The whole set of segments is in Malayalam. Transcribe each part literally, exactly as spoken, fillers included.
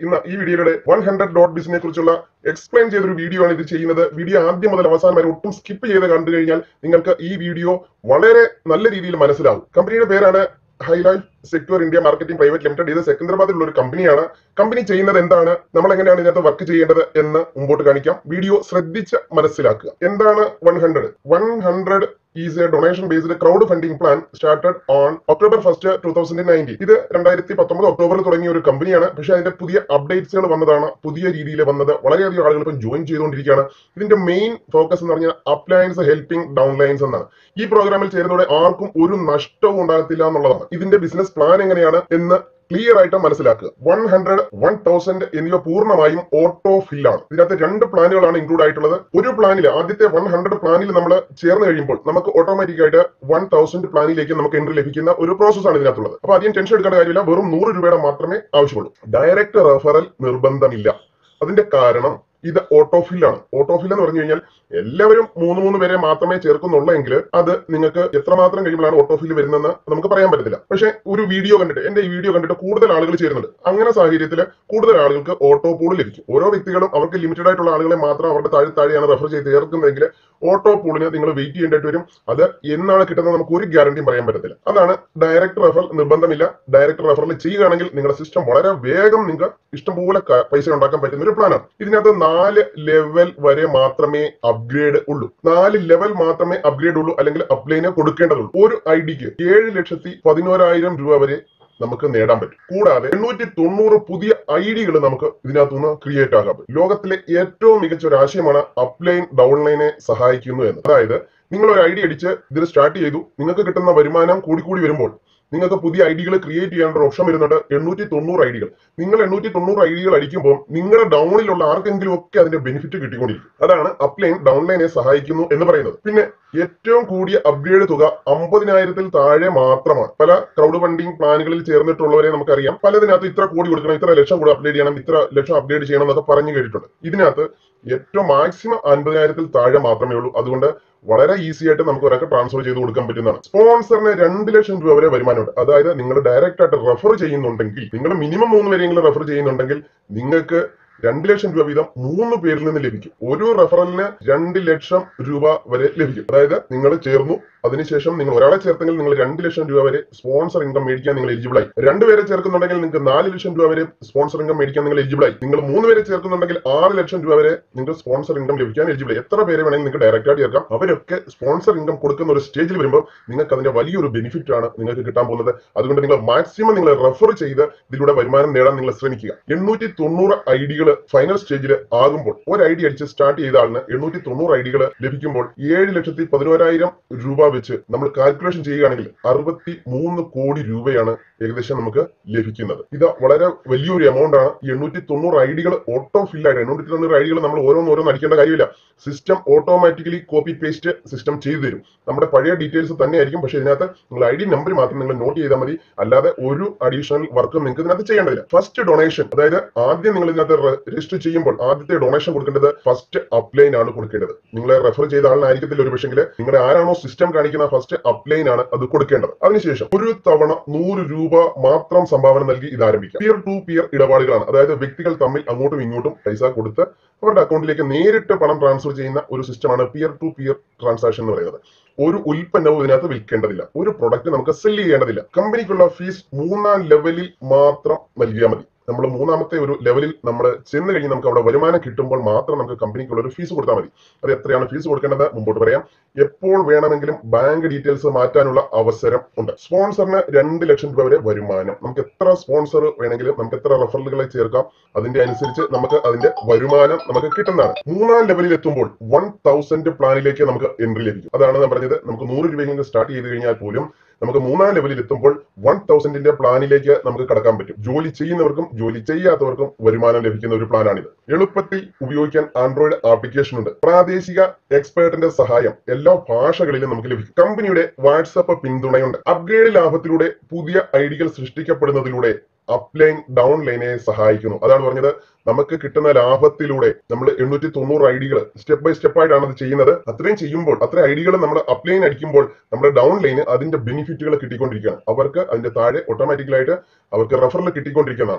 ഇന്ന് ഈ വീഡിയോയുടെ വൺ ഹൺഡ്രഡ് ഡോട്ട് ബിസിനെ കുറിച്ചുള്ള എക്സ്പ്ലെയിൻ ചെയ്തൊരു വീഡിയോ ആണ് ഇത് ചെയ്യുന്നത്. വീഡിയോ ആദ്യം മുതൽ അവസാനം വരെ ഒട്ടും സ്കിപ്പ് ചെയ്ത് കണ്ടു കഴിഞ്ഞാൽ നിങ്ങൾക്ക് ഈ വീഡിയോ വളരെ നല്ല രീതിയിൽ മനസ്സിലാവും. കമ്പനിയുടെ പേരാണ് Highlife Secure India Marketing Private Limited. ഇത് സെക്കന്ദരാബാദിലുള്ള ഒരു കമ്പനിയാണ്. കമ്പനി ചെയ്യുന്നത് എന്താണ്, നമ്മൾ എങ്ങനെയാണ് ഇതിനകത്ത് വർക്ക് ചെയ്യേണ്ടത് എന്ന് മുമ്പോട്ട് കാണിക്കാം. വീഡിയോ ശ്രദ്ധിച്ച് മനസ്സിലാക്കുക. എന്താണ് one hundred? One hundred is a donation based crowd funding plan started on October first twenty nineteen. ഇത് രണ്ടായിരത്തി പത്തൊമ്പത് ഒക്ടോബറിൽ തുടങ്ങിയ ഒരു കമ്പനിയാണ്. പക്ഷേ അതിന്റെ പുതിയ അപ്ഡേറ്റ്സുകൾ വന്നതാണ്, പുതിയ രീതിയിൽ വന്നത്. വളരെയധികം ആളുകൾ ഇപ്പം ജോയിൻ ചെയ്തുകൊണ്ടിരിക്കുകയാണ്. ഇതിന്റെ മെയിൻ ഫോക്കസ് എന്ന് പറഞ്ഞാൽ അപ്ലയൻസ് ഹെൽപ്പിംഗ് ഡൗൺലൈൻസ് എന്നാണ്. ഈ പ്രോഗ്രാമിൽ ചേരുന്നതോടെ ആർക്കും ഒരു നഷ്ടവും ഉണ്ടാകത്തില്ല എന്നുള്ളതാണ്. ഇതിന്റെ ബിസിനസ് പ്ലാൻ എങ്ങനെയാണ് എന്ന് ക്ലിയർ ആയിട്ട് മനസ്സിലാക്കുക. വൺ ഹൺഡ്രഡ് വൺ തൗസൻഡ് എന്നിവ പൂർണ്ണമായും ഓട്ടോ ഫിൽ ആണ്. ഇതിനകത്ത് രണ്ട് പ്ലാനുകളാണ് ഇൻക്ലൂഡ് ആയിട്ടുള്ളത്. ഒരു പ്ലാനിൽ ആദ്യത്തെ വൺ ഹൺഡ്രഡ് പ്ലാനിൽ നമ്മൾ ചേർന്ന് കഴിയുമ്പോൾ നമുക്ക് ഓട്ടോമാറ്റിക് ആയിട്ട് വൺ തൗസൻഡ് പ്ലാനിലേക്ക് നമുക്ക് എൻട്രി ലഭിക്കുന്ന ഒരു പ്രോസസ് ആണ് ഇതിനകത്തുള്ളത്. അപ്പൊ അധികം ടെൻഷൻ എടുക്കേണ്ട കാര്യമില്ല. വെറും നൂറ് രൂപയുടെ മാത്രമേ ആവശ്യമുള്ളൂ. ഡയറക്റ്റ് റെഫറൽ നിർബന്ധമില്ല. അതിന്റെ കാരണം ഇത് ഓട്ടോഫിൽ ആണ്. ഓട്ടോഫിൽ എന്ന് പറഞ്ഞു കഴിഞ്ഞാൽ എല്ലാവരും മൂന്ന് മൂന്ന് പേരെ മാത്രമേ ചേർക്കുന്നുള്ളെങ്കിൽ അത് നിങ്ങൾക്ക് എത്രമാത്രം കഴിയുമ്പോഴാണ് ഓട്ടോഫിൽ വരുന്നതെന്ന് നമുക്ക് പറയാൻ പറ്റത്തില്ല. പക്ഷെ ഒരു വീഡിയോ കണ്ടിട്ട്, എന്റെ ഈ വീഡിയോ കണ്ടിട്ട് കൂടുതൽ ആളുകൾ ചേരുന്നുണ്ട്. അങ്ങനെ സാഹചര്യത്തിൽ കൂടുതൽ ആളുകൾക്ക് ഓട്ടോ പൂൾ ലഭിക്കും. ഓരോ വ്യക്തികളും അവർക്ക് ലിമിറ്റഡ് ആയിട്ടുള്ള ആളുകളെ മാത്രം അവരുടെ താഴെ താഴെയാണ് റെഫർ ചെയ്ത് ചേർക്കുന്നതെങ്കിൽ ഓട്ടോ പൂളിന് നിങ്ങൾ വെയിറ്റ് ചെയ്യേണ്ടതായിട്ട് വരും. അത് എന്നാണ് കിട്ടുന്നത് നമുക്ക് ഒരു ഗ്യാരണ്ടിയും പറയാൻ പറ്റത്തില്ല. അതാണ് ഡയറക്റ്റ് റെഫറൽ നിർബന്ധമില്ല. ഡയറക്റ്റ് റെഫറൽ ചെയ്യുകയാണെങ്കിൽ നിങ്ങളുടെ സിസ്റ്റം വളരെ വേഗം നിങ്ങൾക്ക് ഇഷ്ടംപോലെ പൈസ ഉണ്ടാക്കാൻ പറ്റുന്ന ഒരു പ്ലാനാണ്. ഇതിനകത്ത് നാല് ലെവൽ വരെ മാത്രമേ അപ്ഗ്രേഡ് ഉള്ളൂ. നാല് ലെവൽ മാത്രമേ അപ്ഗ്രേഡ് ഉള്ളൂ, അല്ലെങ്കിൽ അപ്ലൈന് കൊടുക്കേണ്ടതുള്ളൂ. ഒരു ഐ ഡിക്ക് ഏഴ് ലക്ഷത്തി പതിനോരായിരം രൂപ വരെ നമുക്ക് നേടാൻ പറ്റും. കൂടാതെ എണ്ണൂറ്റി തൊണ്ണൂറ് പുതിയ ഐ ഡികൾ നമുക്ക് ഇതിനകത്തുനിന്ന് ക്രിയേറ്റ് ആകാൻ പറ്റും. ലോകത്തിലെ ഏറ്റവും മികച്ച ഒരു ആശയമാണ് അപ്ലൈൻ ഡൗൺലൈനെ സഹായിക്കുന്നു എന്ന്. അതായത് നിങ്ങൾ ഒരു ഐ ഡി അടിച്ച് ഇതിൽ സ്റ്റാർട്ട് ചെയ്തു, നിങ്ങൾക്ക് കിട്ടുന്ന വരുമാനം കൂടിക്കൂടി വരുമ്പോൾ നിങ്ങൾക്ക് പുതിയ ഐ ഡികൾ ക്രിയേറ്റ് ചെയ്യാനുള്ള ഒരു ഓപ്ഷൻ വരുന്നുണ്ട്. എണ്ണൂറ്റി തൊണ്ണൂറ് ഐ ഡികൾ നിങ്ങൾ എണ്ണൂറ്റി തൊണ്ണൂറ് ഐ ഡികൾ അടിക്കുമ്പോൾ നിങ്ങളുടെ ഡൗണിലുള്ള ആർക്കെങ്കിലും ഒക്കെ അതിന്റെ ബെനിഫിറ്റ് കിട്ടിക്കൊണ്ടിരിക്കും. അതാണ് അപ്ലൈൻ ഡൗൺലൈനെ സഹായിക്കുന്നു എന്ന് പറയുന്നത്. പിന്നെ ഏറ്റവും കൂടിയ അപ്ഗ്രേഡ് തുക അമ്പതിനായിരത്തിൽ താഴെ മാത്രമാണ്. പല ക്രൗഡ് ഫണ്ടിംഗ് പ്ലാനുകളിൽ ചേർന്നിട്ടുള്ളവരെ നമുക്കറിയാം, പലതിനകത്ത് ഇത്ര കോടി കൊടുക്കണം, ഇത്ര ലക്ഷം കൂടി അപ്ഗ്രേഡ് ചെയ്യണം, ഇത്ര ലക്ഷം അപ്ഗ്രേഡ് ചെയ്യണം എന്നൊക്കെ പറഞ്ഞു കേട്ടിട്ടുണ്ട്. ഇതിനകത്ത് ഏറ്റവും മാക്സിമം അൻപതിനായിരത്തിൽ താഴെ മാത്രമേ ഉള്ളൂ. അതുകൊണ്ട് വളരെ ഈസി ആയിട്ട് നമുക്ക് ഒരാൾക്ക് ട്രാൻസ്ഫർ ചെയ്ത് കൊടുക്കാൻ പറ്റുന്നതാണ്. സ്പോൺസറിന് രണ്ട് ലക്ഷം രൂപ വരെ വരുമാനമുണ്ട്. അതായത് നിങ്ങൾ ഡയറക്റ്റ് ആയിട്ട് റെഫർ ചെയ്യുന്നുണ്ടെങ്കിൽ, നിങ്ങൾ മിനിമം മൂന്ന് പേരെങ്കിലും റെഫർ ചെയ്യുന്നുണ്ടെങ്കിൽ നിങ്ങൾക്ക് രണ്ട് ലക്ഷം രൂപ വീതം മൂന്ന് പേരിൽ നിന്ന് ലഭിക്കും. ഒരു റെഫറലിന് രണ്ട് ലക്ഷം രൂപ വരെ ലഭിക്കും. അതായത് നിങ്ങൾ ചേർന്നു, അതിനുശേഷം നിങ്ങൾ ഒരാളെ ചേർത്തെങ്കിൽ നിങ്ങൾ രണ്ട് ലക്ഷം രൂപ വരെ സ്പോൺസർ ഇൻകം മേടിക്കാൻ നിങ്ങൾ എലിജിബിൾ ആയി. രണ്ടുപേരെ ചേർക്കുന്നുണ്ടെങ്കിൽ നിങ്ങൾക്ക് നാല് ലക്ഷം രൂപ വരെ സ്പോൺസർ ഇൻകം മേടിക്കാൻ നിങ്ങൾ എലിജിബിൾ ആയി. നിങ്ങൾ മൂന്ന് പേരെ ചേർക്കുന്നുണ്ടെങ്കിൽ ആറ് ലക്ഷം രൂപ വരെ നിങ്ങൾക്ക് സ്പോൺസർ ഇൻകം ലഭിക്കാൻ എലിജിബിൾ ആയി. എത്ര പേരെ വേണമെങ്കിൽ നിങ്ങൾക്ക് ഡയറക്റ്റ് ആയിട്ട് ചേർക്കാം. അവരൊക്കെ സ്പോൺസർ ഇൻകം കൊടുക്കുന്ന ഒരു സ്റ്റേജിൽ വരുമ്പോൾ നിങ്ങൾക്ക് അതിന്റെ വലിയൊരു ബെനിഫിറ്റ് ആണ് നിങ്ങൾക്ക് കിട്ടാൻ പോകുന്നത്. അതുകൊണ്ട് നിങ്ങൾ മാക്സിമം നിങ്ങൾ റെഫർ ചെയ്ത് ഇതിലൂടെ വരുമാനം നേടാൻ നിങ്ങൾ ശ്രമിക്കുക. എണ്ണൂറ്റി തൊണ്ണൂറ് ഐ ഡികൾ ഫൈനൽ സ്റ്റേജിൽ ആകുമ്പോൾ ഒരു ഐ ഡി അടിച്ച് സ്റ്റാർട്ട് ചെയ്ത ആളിന് എണ്ണൂറ്റി തൊണ്ണൂറ് ഐ ഡികൾ ലഭിക്കുമ്പോൾ ഏഴ് ലക്ഷത്തി പതിനോരായിരം രൂപ വെച്ച് നമ്മൾ കാൽക്കുലേഷൻ ചെയ്യുകയാണെങ്കിൽ അറുപത്തി മൂന്ന് കോടി രൂപയാണ് ഏകദേശം നമുക്ക് ലഭിക്കുന്നത്. ഇത് വളരെ വലിയൊരു എമൗണ്ട് ആണ്. ഈ എണ്ണൂറ്റി തൊണ്ണൂറ് ഐ ഡികൾ ഓട്ടോ ഫിൽ ആയിട്ട് എണ്ണൂറ്റി തൊണ്ണൂറ് ഐ ഡികൾ നമ്മൾ ഓരോന്നോരോന്ന് അടിക്കേണ്ട കാര്യമില്ല. System automatically copy paste system ചെയ്തു തരും. നമ്മുടെ പഴയ ഡീറ്റെയിൽസ് തന്നെ ആയിരിക്കും. പക്ഷേ ഇതിനകത്ത് നിങ്ങൾ ഐ ഡി നമ്പർ മാത്രം നിങ്ങൾ നോട്ട് ചെയ്താൽ മതി. അല്ലാതെ ഒരു അഡീഷണൽ വർക്കും നിങ്ങൾക്ക് ഇതിനകത്ത് ചെയ്യേണ്ടതില്ല. ഫസ്റ്റ് ഡൊണേഷൻ, അതായത് ആദ്യം നിങ്ങൾ ഇതിനകത്ത് രജിസ്റ്റർ ചെയ്യുമ്പോൾ ആദ്യത്തെ ഡൊണേഷൻ കൊടുക്കേണ്ടത് ഫസ്റ്റ് അപ്ലൈൻ ആണ് കൊടുക്കേണ്ടത്. നിങ്ങളെ റെഫർ ചെയ്ത ആളിനായിരിക്കത്തില്ല ഒരു പക്ഷേ, നിങ്ങളുടെ ആരാണോ സിസ്റ്റം കാണിക്കുന്ന ഫസ്റ്റ് അപ്ലൈൻ ആണ് അത് കൊടുക്കേണ്ടത്. അതിനുശേഷം ഒരു തവണ നൂറ് രൂപ മാത്രം സംഭാവന നൽകി ഇത് ആരംഭിക്കാം. പിയർ ടു പിയർ ഇടപാടുകളാണ്. അതായത് വ്യക്തികൾ തമ്മിൽ അങ്ങോട്ടും ഇങ്ങോട്ടും പൈസ കൊടുത്ത് അവരുടെ അക്കൗണ്ടിലേക്ക് നേരിട്ട് പണം ട്രാൻസ്ഫർ ചെയ്യുന്ന ഒരു സിസ്റ്റമാണ് പിയർ ടു പിയർ ട്രാൻസാക്ഷൻ എന്ന് പറയുന്നത്. ഒരു ഉൽപ്പന്നവും ഇതിനകത്ത് വിൽക്കേണ്ടതില്ല. ഒരു പ്രൊഡക്റ്റ് നമുക്ക് സെല് ചെയ്യേണ്ടതില്ല. കമ്പനിക്കുള്ള ഫീസ് മൂന്നാം ലെവലിൽ മാത്രം നൽകിയാൽ മതി. നമ്മൾ മൂന്നാമത്തെ ഒരു ലെവലിൽ നമ്മൾ ചെന്ന് കഴിഞ്ഞ് നമുക്ക് അവിടെ വരുമാനം കിട്ടുമ്പോൾ മാത്രം നമുക്ക് കമ്പനിക്കുള്ള ഒരു ഫീസ് കൊടുത്താൽ മതി. അത് എത്രയാണ് ഫീസ് കൊടുക്കേണ്ടത് മുമ്പോട്ട് പറയാം. എപ്പോൾ വേണമെങ്കിലും ബാങ്ക് ഡീറ്റെയിൽസ് മാറ്റാനുള്ള അവസരം ഉണ്ട്. സ്പോൺസറിന് രണ്ട് ലക്ഷം രൂപ വരെ വരുമാനം. നമുക്ക് എത്ര സ്പോൺസർ വേണമെങ്കിലും, നമുക്ക് എത്ര റെഫറലുകളെ ചേർക്കാം, അതിന്റെ അനുസരിച്ച് നമുക്ക് അതിന്റെ വരുമാനം നമുക്ക് കിട്ടുന്നതാണ്. മൂന്നാം ലെവലിൽ എത്തുമ്പോൾ വൺ തൗസൻഡ് പ്ലാനിലേക്ക് നമുക്ക് എൻട്രി ലഭിക്കും. അതാണ് ഞാൻ പറഞ്ഞത്, നമുക്ക് നൂറ് രൂപയിൽ സ്റ്റാർട്ട് ചെയ്ത് കഴിഞ്ഞാൽ പോലും നമുക്ക് മൂന്നാം ലെവലിൽ എത്തുമ്പോൾ വൺ തൗസൻഡിന്റെ പ്ലാനിലേക്ക് നമുക്ക് കടക്കാൻ പറ്റും. ജോലി ചെയ്യുന്നവർക്കും ജോലി ചെയ്യാത്തവർക്കും വരുമാനം ലഭിക്കുന്ന ഒരു പ്ലാനാണിത്. എളുപ്പത്തിൽ ഉപയോഗിക്കാൻ ആൻഡ്രോയിഡ് ആപ്ലിക്കേഷൻ ഉണ്ട്. പ്രാദേശിക എക്സ്പേർട്ടിന്റെ സഹായം എല്ലാ ഭാഷകളിലും നമുക്ക് ലഭിക്കും. കമ്പനിയുടെ വാട്സാപ്പ് പിന്തുണയുണ്ട്. അപ്ഗ്രേഡ് ലാഭത്തിലൂടെ പുതിയ ഐഡികൾ സൃഷ്ടിക്കപ്പെടുന്നതിലൂടെ അപ്ലൈൻ ഡൗൺലൈനെ സഹായിക്കുന്നു. അതാണ് പറഞ്ഞത്, നമുക്ക് കിട്ടുന്ന ലാഭത്തിലൂടെ നമ്മൾ എണ്ണൂറ്റി തൊണ്ണൂറ് ഐഡികൾ സ്റ്റെപ്പ് ബൈ സ്റ്റെപ്പ് ആയിട്ടാണ് അത് ചെയ്യുന്നത്. അത്രയും ചെയ്യുമ്പോൾ അത്ര ഐഡികൾ നമ്മൾ അപ്ലൈൻ അടിക്കുമ്പോൾ നമ്മുടെ ഡൗൺ ലൈന് അതിന്റെ ബെനിഫിറ്റുകൾ കിട്ടിക്കൊണ്ടിരിക്കുകയാണ്. അവർക്ക് അതിന്റെ താഴെ ഓട്ടോമാറ്റിക്കലായിട്ട് അവർക്ക് റെഫറൽ കിട്ടിക്കൊണ്ടിരിക്കുന്നതാണ്.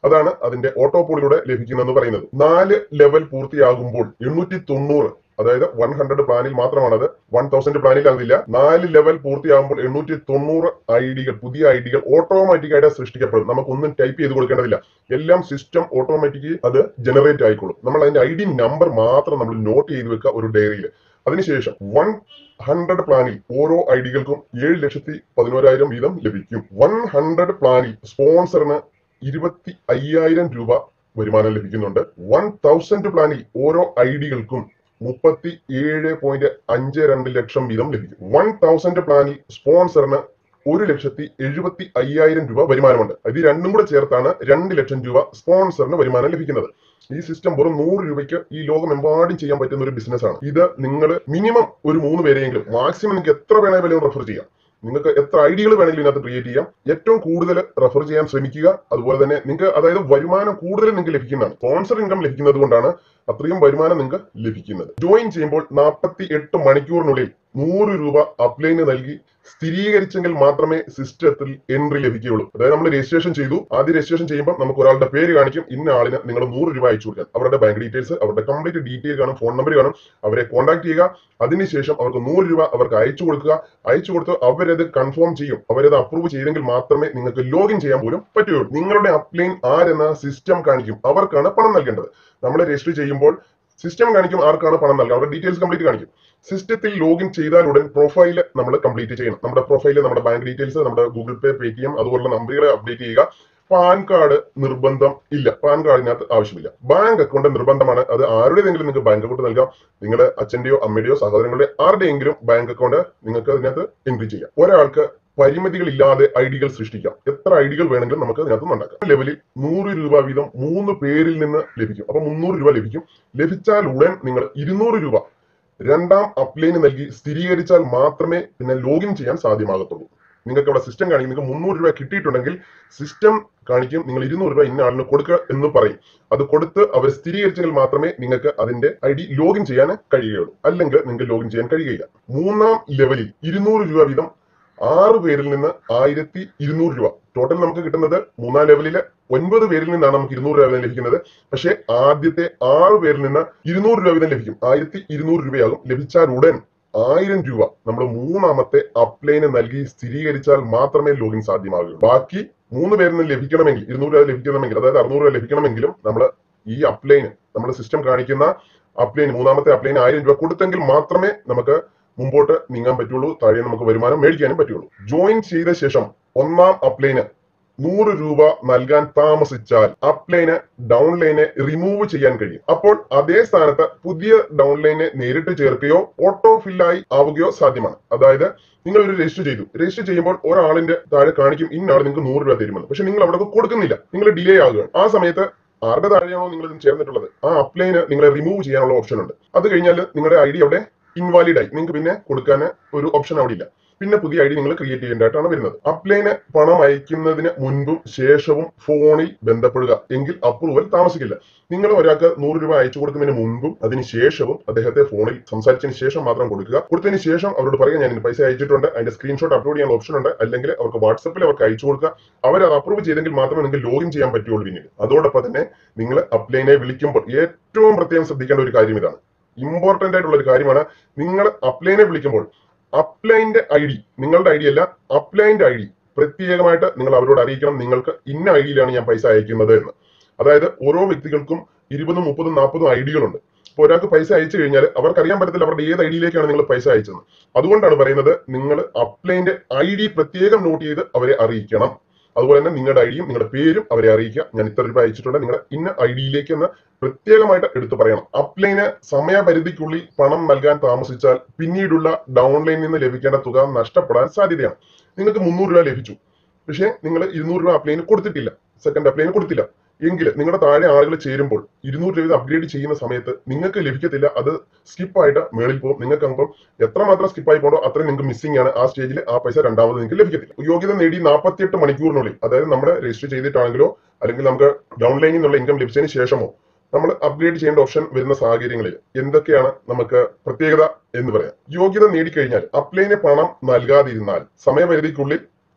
അതാണ് അതിന്റെ ഓട്ടോപോളിലൂടെ ലഭിക്കുന്നതെന്ന് പറയുന്നത്. നാല് ലെവൽ പൂർത്തിയാകുമ്പോൾ എണ്ണൂറ്റി തൊണ്ണൂറ് അതായത് വൺ ഹൺഡ്രഡ് പ്ലാനിൽ മാത്രമാണത്, വൺ തൗസൻഡ് പ്ലാനിൽ അതില്ല. നാല് ലെവൽ പൂർത്തിയാകുമ്പോൾ എണ്ണൂറ്റി തൊണ്ണൂറ് ഐഡികൾ, പുതിയ ഐഡികൾ ഓട്ടോമാറ്റിക് ആയിട്ട് സൃഷ്ടിക്കപ്പെടും. നമുക്കൊന്നും ടൈപ്പ് ചെയ്ത് കൊടുക്കേണ്ടതില്ല, എല്ലാം സിസ്റ്റം ഓട്ടോമാറ്റിക്കലി അത് ജനറേറ്റ് ആയിക്കോളും. നമ്മൾ അതിന്റെ ഐ ഡി നമ്പർ മാത്രം നമ്മൾ നോട്ട് ചെയ്ത് വെക്കുക ഒരു ഡയറിയിൽ. അതിനുശേഷം വൺ ഹൺഡ്രഡ് പ്ലാനിൽ ഓരോ ഐഡികൾക്കും ഏഴ് ലക്ഷത്തി പതിനോരായിരം വീതം ലഭിക്കും. വൺ ഹൺഡ്രഡ് പ്ലാനിൽ സ്പോൺസറിന് ഇരുപത്തി അയ്യായിരം രൂപ വരുമാനം ലഭിക്കുന്നുണ്ട്. വൺ തൗസൻഡ് പ്ലാനിൽ ഓരോ ഐഡികൾക്കും മുപ്പത്തി ഏഴ് പോയിന്റ് അഞ്ച് രണ്ട് ലക്ഷം വീതം ലഭിക്കും. വൺ തൗസൻഡ് പ്ലാനിൽ സ്പോൺസറിന് ഒരു ലക്ഷത്തി എഴുപത്തി അയ്യായിരം രൂപ വരുമാനമുണ്ട്. ഇത് രണ്ടും കൂടെ ചേർത്താണ് രണ്ട് ലക്ഷം രൂപ സ്പോൺസറിന് വരുമാനം ലഭിക്കുന്നത്. ഈ സിസ്റ്റം വെറും നൂറ് രൂപയ്ക്ക് ഈ ലോകമെമ്പാടും ചെയ്യാൻ പറ്റുന്ന ഒരു ബിസിനസ് ആണ്. ഇത് നിങ്ങൾ മിനിമം ഒരു മൂന്ന് പേരെയെങ്കിലും, മാക്സിമം നിങ്ങൾക്ക് എത്ര വേണമെങ്കിലും റെഫർ ചെയ്യാം. നിങ്ങൾക്ക് എത്ര ഐഡിയകൾ വേണമെങ്കിലും ഇതിനകത്ത് ക്രിയേറ്റ് ചെയ്യാം. ഏറ്റവും കൂടുതൽ റെഫർ ചെയ്യാൻ ശ്രമിക്കുക. അതുപോലെ തന്നെ നിങ്ങൾക്ക് അതായത് വരുമാനം കൂടുതൽ നിങ്ങൾക്ക് ലഭിക്കുന്നതാണ്. സ്പോൺസർ ഇൻകം ലഭിക്കുന്നത് കൊണ്ടാണ് അത്രയും വരുമാനം നിങ്ങൾക്ക് ലഭിക്കുന്നത്. ജോയിൻ ചെയ്യുമ്പോൾ നാൽപ്പത്തി എട്ട് മണിക്കൂറിനുള്ളിൽ നൂറ് രൂപ അപ്ലൈന് നൽകി സ്ഥിരീകരിച്ചെങ്കിൽ മാത്രമേ സിസ്റ്റത്തിൽ എൻട്രി ലഭിക്കുകയുള്ളൂ. അതായത് നമ്മൾ രജിസ്ട്രേഷൻ ചെയ്തു, ആദ്യം രജിസ്ട്രേഷൻ ചെയ്യുമ്പോൾ നമുക്ക് ഒരാളുടെ പേര് കാണിക്കും, ഇന്ന ആളിന് നിങ്ങൾ നൂറ് രൂപ അയച്ചു കൊടുക്കാൻ. അവരുടെ ബാങ്ക് ഡീറ്റെയിൽസ്, അവരുടെ കംപ്ലീറ്റ് ഡീറ്റെയിൽ കാണും, ഫോൺ നമ്പർ കാണും. അവരെ കോൺടാക്ട് ചെയ്യുക. അതിനുശേഷം അവർക്ക് നൂറ് രൂപ അവർക്ക് അയച്ചു കൊടുക്കുക. അയച്ചു കൊടുത്ത് അവരത് കൺഫേം ചെയ്യും. അവരത് അപ്രൂവ് ചെയ്തെങ്കിൽ മാത്രമേ നിങ്ങൾക്ക് ലോഗിൻ ചെയ്യാൻ പോലും പറ്റുകയുള്ളൂ. നിങ്ങളുടെ അപ്ലൈൻ ആരെന്ന സിസ്റ്റം കാണിക്കും, അവർക്കാണ് പണം നൽകേണ്ടത്. നമ്മൾ രജിസ്റ്റർ ചെയ്യുമ്പോൾ സിസ്റ്റം കാണിക്കും ആർക്കാണ് പണം നൽകുക, അവരുടെ ഡീറ്റെയിൽസ് കംപ്ലീറ്റ് കാണിക്കും. സിസ്റ്റത്തിൽ ലോഗിൻ ചെയ്താൽ ഉടൻ പ്രൊഫൈൽ നമ്മൾ കംപ്ലീറ്റ് ചെയ്യണം. നമ്മുടെ പ്രൊഫൈല്, നമ്മുടെ ബാങ്ക് ഡീറ്റെയിൽസ്, നമ്മുടെ Google Pay, Paytm അതുപോലുള്ള നമ്പറുകൾ അപ്ഡേറ്റ് ചെയ്യുക. പാൻ കാർഡ് നിർബന്ധം ഇല്ല, പാൻ കാർഡിനകത്ത് ആവശ്യമില്ല. ബാങ്ക് അക്കൗണ്ട് നിർബന്ധമാണ്. അത് ആരുടേതെങ്കിലും നിങ്ങൾക്ക് ബാങ്ക് അക്കൗണ്ട് നൽകാം. നിങ്ങളുടെ അച്ഛന്റെയോ അമ്മയുടെയോ സഹോദരങ്ങളുടെ ആരുടെയെങ്കിലും ബാങ്ക് അക്കൗണ്ട് നിങ്ങൾക്ക് അതിനകത്ത് എൻട്രി ചെയ്യാം. ഒരാൾക്ക് പരിമിതികളില്ലാതെ ഐഡികൾ സൃഷ്ടിക്കാം. എത്ര ഐഡികൾ വേണമെങ്കിലും നമുക്ക് അതിനകത്ത് ഉണ്ടാക്കാം. ലെവലിൽ നൂറ് രൂപ വീതം മൂന്ന് പേരിൽ നിന്ന് ലഭിക്കും. അപ്പൊ മുന്നൂറ് രൂപ ലഭിക്കും. ലഭിച്ചാൽ ഉടൻ നിങ്ങൾ ഇരുന്നൂറ് രൂപ രണ്ടാം അപ്ലൈന് നൽകി സ്ഥിരീകരിച്ചാൽ മാത്രമേ പിന്നെ ലോഗിൻ ചെയ്യാൻ സാധ്യമാകത്തുള്ളൂ. നിങ്ങൾക്ക് അവിടെ സിസ്റ്റം കാണിക്കും. നിങ്ങൾക്ക് മുന്നൂറ് രൂപ കിട്ടിയിട്ടുണ്ടെങ്കിൽ സിസ്റ്റം കാണിക്കും നിങ്ങൾ ഇരുന്നൂറ് രൂപ ഇന്ന ആളിന് കൊടുക്കുക എന്ന് പറയും. അത് കൊടുത്ത് അവർ സ്ഥിരീകരിച്ചെങ്കിൽ മാത്രമേ നിങ്ങൾക്ക് അതിന്റെ ഐ ഡി ലോഗിൻ ചെയ്യാൻ കഴിയുകയുള്ളൂ. അല്ലെങ്കിൽ നിങ്ങൾക്ക് ലോഗിൻ ചെയ്യാൻ കഴിയുകയില്ല. മൂന്നാം ലെവലിൽ ഇരുന്നൂറ് രൂപ വീതം ആറ് പേരിൽ നിന്ന് ആയിരത്തി ഇരുന്നൂറ് രൂപ ടോട്ടൽ നമുക്ക് കിട്ടുന്നത്. മൂന്നാം ലെവലില് ഒൻപത് പേരിൽ നിന്നാണ് നമുക്ക് ഇരുന്നൂറ് രൂപ വീതം ലഭിക്കുന്നത്. പക്ഷേ ആദ്യത്തെ ആറ് പേരിൽ നിന്ന് ഇരുന്നൂറ് രൂപ വീതം ലഭിക്കും. ആയിരത്തി ഇരുന്നൂറ് രൂപയാകും. ലഭിച്ചാൽ ഉടൻ ആയിരം രൂപ നമ്മൾ മൂന്നാമത്തെ അപ്ലൈന് നൽകി സ്ഥിരീകരിച്ചാൽ മാത്രമേ ലോഗിൻ സാധ്യമാകൂ. ബാക്കി മൂന്ന് പേരിൽ നിന്ന് ലഭിക്കണമെങ്കിൽ, ഇരുന്നൂറ് രൂപ ലഭിക്കണമെങ്കിൽ, അതായത് അറുന്നൂറ് രൂപ ലഭിക്കണമെങ്കിലും നമ്മൾ ഈ അപ്ലൈന്, നമ്മുടെ സിസ്റ്റം കാണിക്കുന്ന അപ്ലൈന്, മൂന്നാമത്തെ അപ്ലൈന് ആയിരം രൂപ കൊടുത്തെങ്കിൽ മാത്രമേ നമുക്ക് മുമ്പോട്ട് നീങ്ങാൻ പറ്റുള്ളൂ. താഴെ നമുക്ക് വരുമാനം മേടിക്കാനും പറ്റുള്ളൂ. ജോയിൻ ചെയ്ത ശേഷം ഒന്നാം അപ്ലൈന് നൂറ് രൂപ നൽകാൻ താമസിച്ചാൽ അപ്ലൈന് ഡൗൺലൈനെ റിമൂവ് ചെയ്യാൻ കഴിയും. അപ്പോൾ അതേ സ്ഥാനത്ത് പുതിയ ഡൗൺലൈനെ നേരിട്ട് ചേർക്കുകയോ ഓട്ടോ ഫില്ലായി ആവുകയോ സാധ്യമാണ്. അതായത് നിങ്ങൾ ഒരു രജിസ്റ്റർ ചെയ്തു, രജിസ്റ്റർ ചെയ്യുമ്പോൾ ഒരാളിന്റെ താഴെ കാണിക്കും ഇന്നാൾ നിങ്ങൾക്ക് നൂറ് രൂപ തരുമെന്ന്. പക്ഷെ നിങ്ങൾ അവിടെ കൊടുക്കുന്നില്ല, നിങ്ങൾ ഡിലേ ആകുകയാണ്. ആ സമയത്ത് ആരുടെ താഴെയാണോ നിങ്ങൾ ചേർന്നിട്ടുള്ളത് ആ അപ്ലൈന് നിങ്ങളെ റിമൂവ് ചെയ്യാനുള്ള ഓപ്ഷൻ ഉണ്ട്. അത് കഴിഞ്ഞാൽ നിങ്ങളുടെ ഐ ഡി അവിടെ ഇൻവാലിഡ് ആയി, നിങ്ങൾക്ക് പിന്നെ കൊടുക്കാൻ ഒരു ഓപ്ഷൻ അവിടെ ഇല്ല. പിന്നെ പുതിയ ഐ ഡി നിങ്ങൾ ക്രിയേറ്റ് ചെയ്യേണ്ടതായിട്ടാണ് വരുന്നത്. അപ്ലൈന് പണം അയക്കുന്നതിന് മുൻപും ശേഷവും ഫോണിൽ ബന്ധപ്പെടുക, എങ്കിൽ അപ്രൂവൽ താമസിക്കില്ല. നിങ്ങൾ ഒരാൾക്ക് നൂറ് രൂപ അയച്ചു കൊടുക്കുന്നതിന് മുൻപും അതിന് ശേഷവും അദ്ദേഹത്തെ ഫോണിൽ സംസാരിച്ചതിന് ശേഷം മാത്രം കൊടുക്കുക. കൊടുത്തതിന് ശേഷം അവരോട് പറയുക ഞാൻ പൈസ അയച്ചിട്ടുണ്ട്, അതിന്റെ സ്ക്രീൻഷോട്ട് അപ്ലോഡ് ചെയ്യാൻ ഓപ്ഷൻ ഉണ്ട്. അല്ലെങ്കിൽ അവർക്ക് വാട്സപ്പിൽ അവർക്ക് അയച്ചു കൊടുക്കുക. അവർ അത് അപ്രൂവ് ചെയ്തെങ്കിൽ മാത്രമേ നിങ്ങൾക്ക് ലോഗിൻ ചെയ്യാൻ പറ്റുള്ളൂ. പിന്നീട് അതോടൊപ്പം തന്നെ നിങ്ങൾ അപ്ലൈനെ വിളിക്കുമ്പോൾ ഏറ്റവും പ്രത്യേകം ശ്രദ്ധിക്കേണ്ട ഒരു കാര്യം ഇതാണ്, ഇമ്പോർട്ടന്റ് ആയിട്ടുള്ള ഒരു കാര്യമാണ്. നിങ്ങൾ അപ്ലൈനെ വിളിക്കുമ്പോൾ അപ്ലൈന്റെ ഐ ഡി, നിങ്ങളുടെ ഐ ഡി അല്ല, അപ്ലൈന്റെ ഐ ഡി പ്രത്യേകമായിട്ട് നിങ്ങൾ അവരോട് അറിയിക്കണം. നിങ്ങൾക്ക് ഇന്ന ഐ ഡിയിലാണ് ഞാൻ പൈസ അയക്കുന്നത് എന്ന്. അതായത് ഓരോ വ്യക്തികൾക്കും ഇരുപതും മുപ്പതും നാൽപ്പതും ഐ ഡികളുണ്ട്. അപ്പോൾ ഒരാൾക്ക് പൈസ അയച്ചു കഴിഞ്ഞാൽ അവർക്ക് അറിയാൻ പറ്റത്തില്ല അവരുടെ ഏത് ഐ ഡിയിലേക്കാണ് നിങ്ങൾ പൈസ അയച്ചത്. അതുകൊണ്ടാണ് പറയുന്നത് നിങ്ങൾ അപ്ലൈന്റെ ഐ ഡി പ്രത്യേകം നോട്ട് ചെയ്ത് അവരെ അറിയിക്കണം. അതുപോലെ തന്നെ നിങ്ങളുടെ ഐ ഡിയും നിങ്ങളുടെ പേരും അവരെ അറിയിക്കുക. ഞാൻ ഇത്ര രൂപ അയച്ചിട്ടുണ്ട്, നിങ്ങളുടെ ഇന്ന ഐ ഡിയിലേക്ക് എന്ന് പ്രത്യേകമായിട്ട് എടുത്തു പറയണം. അപ്ലൈന് സമയപരിധിക്കുള്ളിൽ പണം നൽകാൻ താമസിച്ചാൽ പിന്നീടുള്ള ഡൗൺലൈനിൽ നിന്ന് ലഭിക്കേണ്ട തുക നഷ്ടപ്പെടാൻ സാധ്യതയാണ്. നിങ്ങൾക്ക് മുന്നൂറ് രൂപ ലഭിച്ചു, പക്ഷേ നിങ്ങൾ ഇരുന്നൂറ് രൂപ അപ്ലൈന് കൊടുത്തിട്ടില്ല, സെക്കൻഡ് അപ്ലൈന് കൊടുത്തില്ല എങ്കിൽ നിങ്ങളുടെ താഴെ ആളുകൾ ചേരുമ്പോൾ ഇരുന്നൂറ് രൂപ അപ്ഗ്രേഡ് ചെയ്യുന്ന സമയത്ത് നിങ്ങൾക്ക് ലഭിക്കത്തില്ല. അത് സ്കിപ്പായിട്ട് മേളിൽ പോകും. നിങ്ങൾക്ക് അപ്പം എത്രമാത്രം സ്കിപ്പായി പോകണോ അത്രയും നിങ്ങൾക്ക് മിസ്സിംഗ് ആണ്. ആ സ്റ്റേജിൽ ആ പൈസ രണ്ടാമത് നിങ്ങൾക്ക് ലഭിക്കത്തില്ല. യോഗ്യത നേടി നാൽപ്പത്തിയെട്ട് മണിക്കൂറിനുള്ളിൽ, അതായത് നമ്മുടെ രജിസ്റ്റർ ചെയ്തിട്ടാണെങ്കിലോ അല്ലെങ്കിൽ നമുക്ക് ഡൗൺലൈനിൽ നിന്നുള്ള ഇൻകം ലഭിച്ചതിന് ശേഷമോ നമ്മൾ അപ്ഗ്രേഡ് ചെയ്യേണ്ട ഓപ്ഷൻ വരുന്ന സാഹചര്യങ്ങളിൽ എന്തൊക്കെയാണ് നമുക്ക് പ്രത്യേകത എന്ന് പറയാം. യോഗ്യത നേടിക്കഴിഞ്ഞാൽ അപ്ലൈന് പണം നൽകാതിരുന്നാൽ സമയപരിധിക്കുള്ളിൽ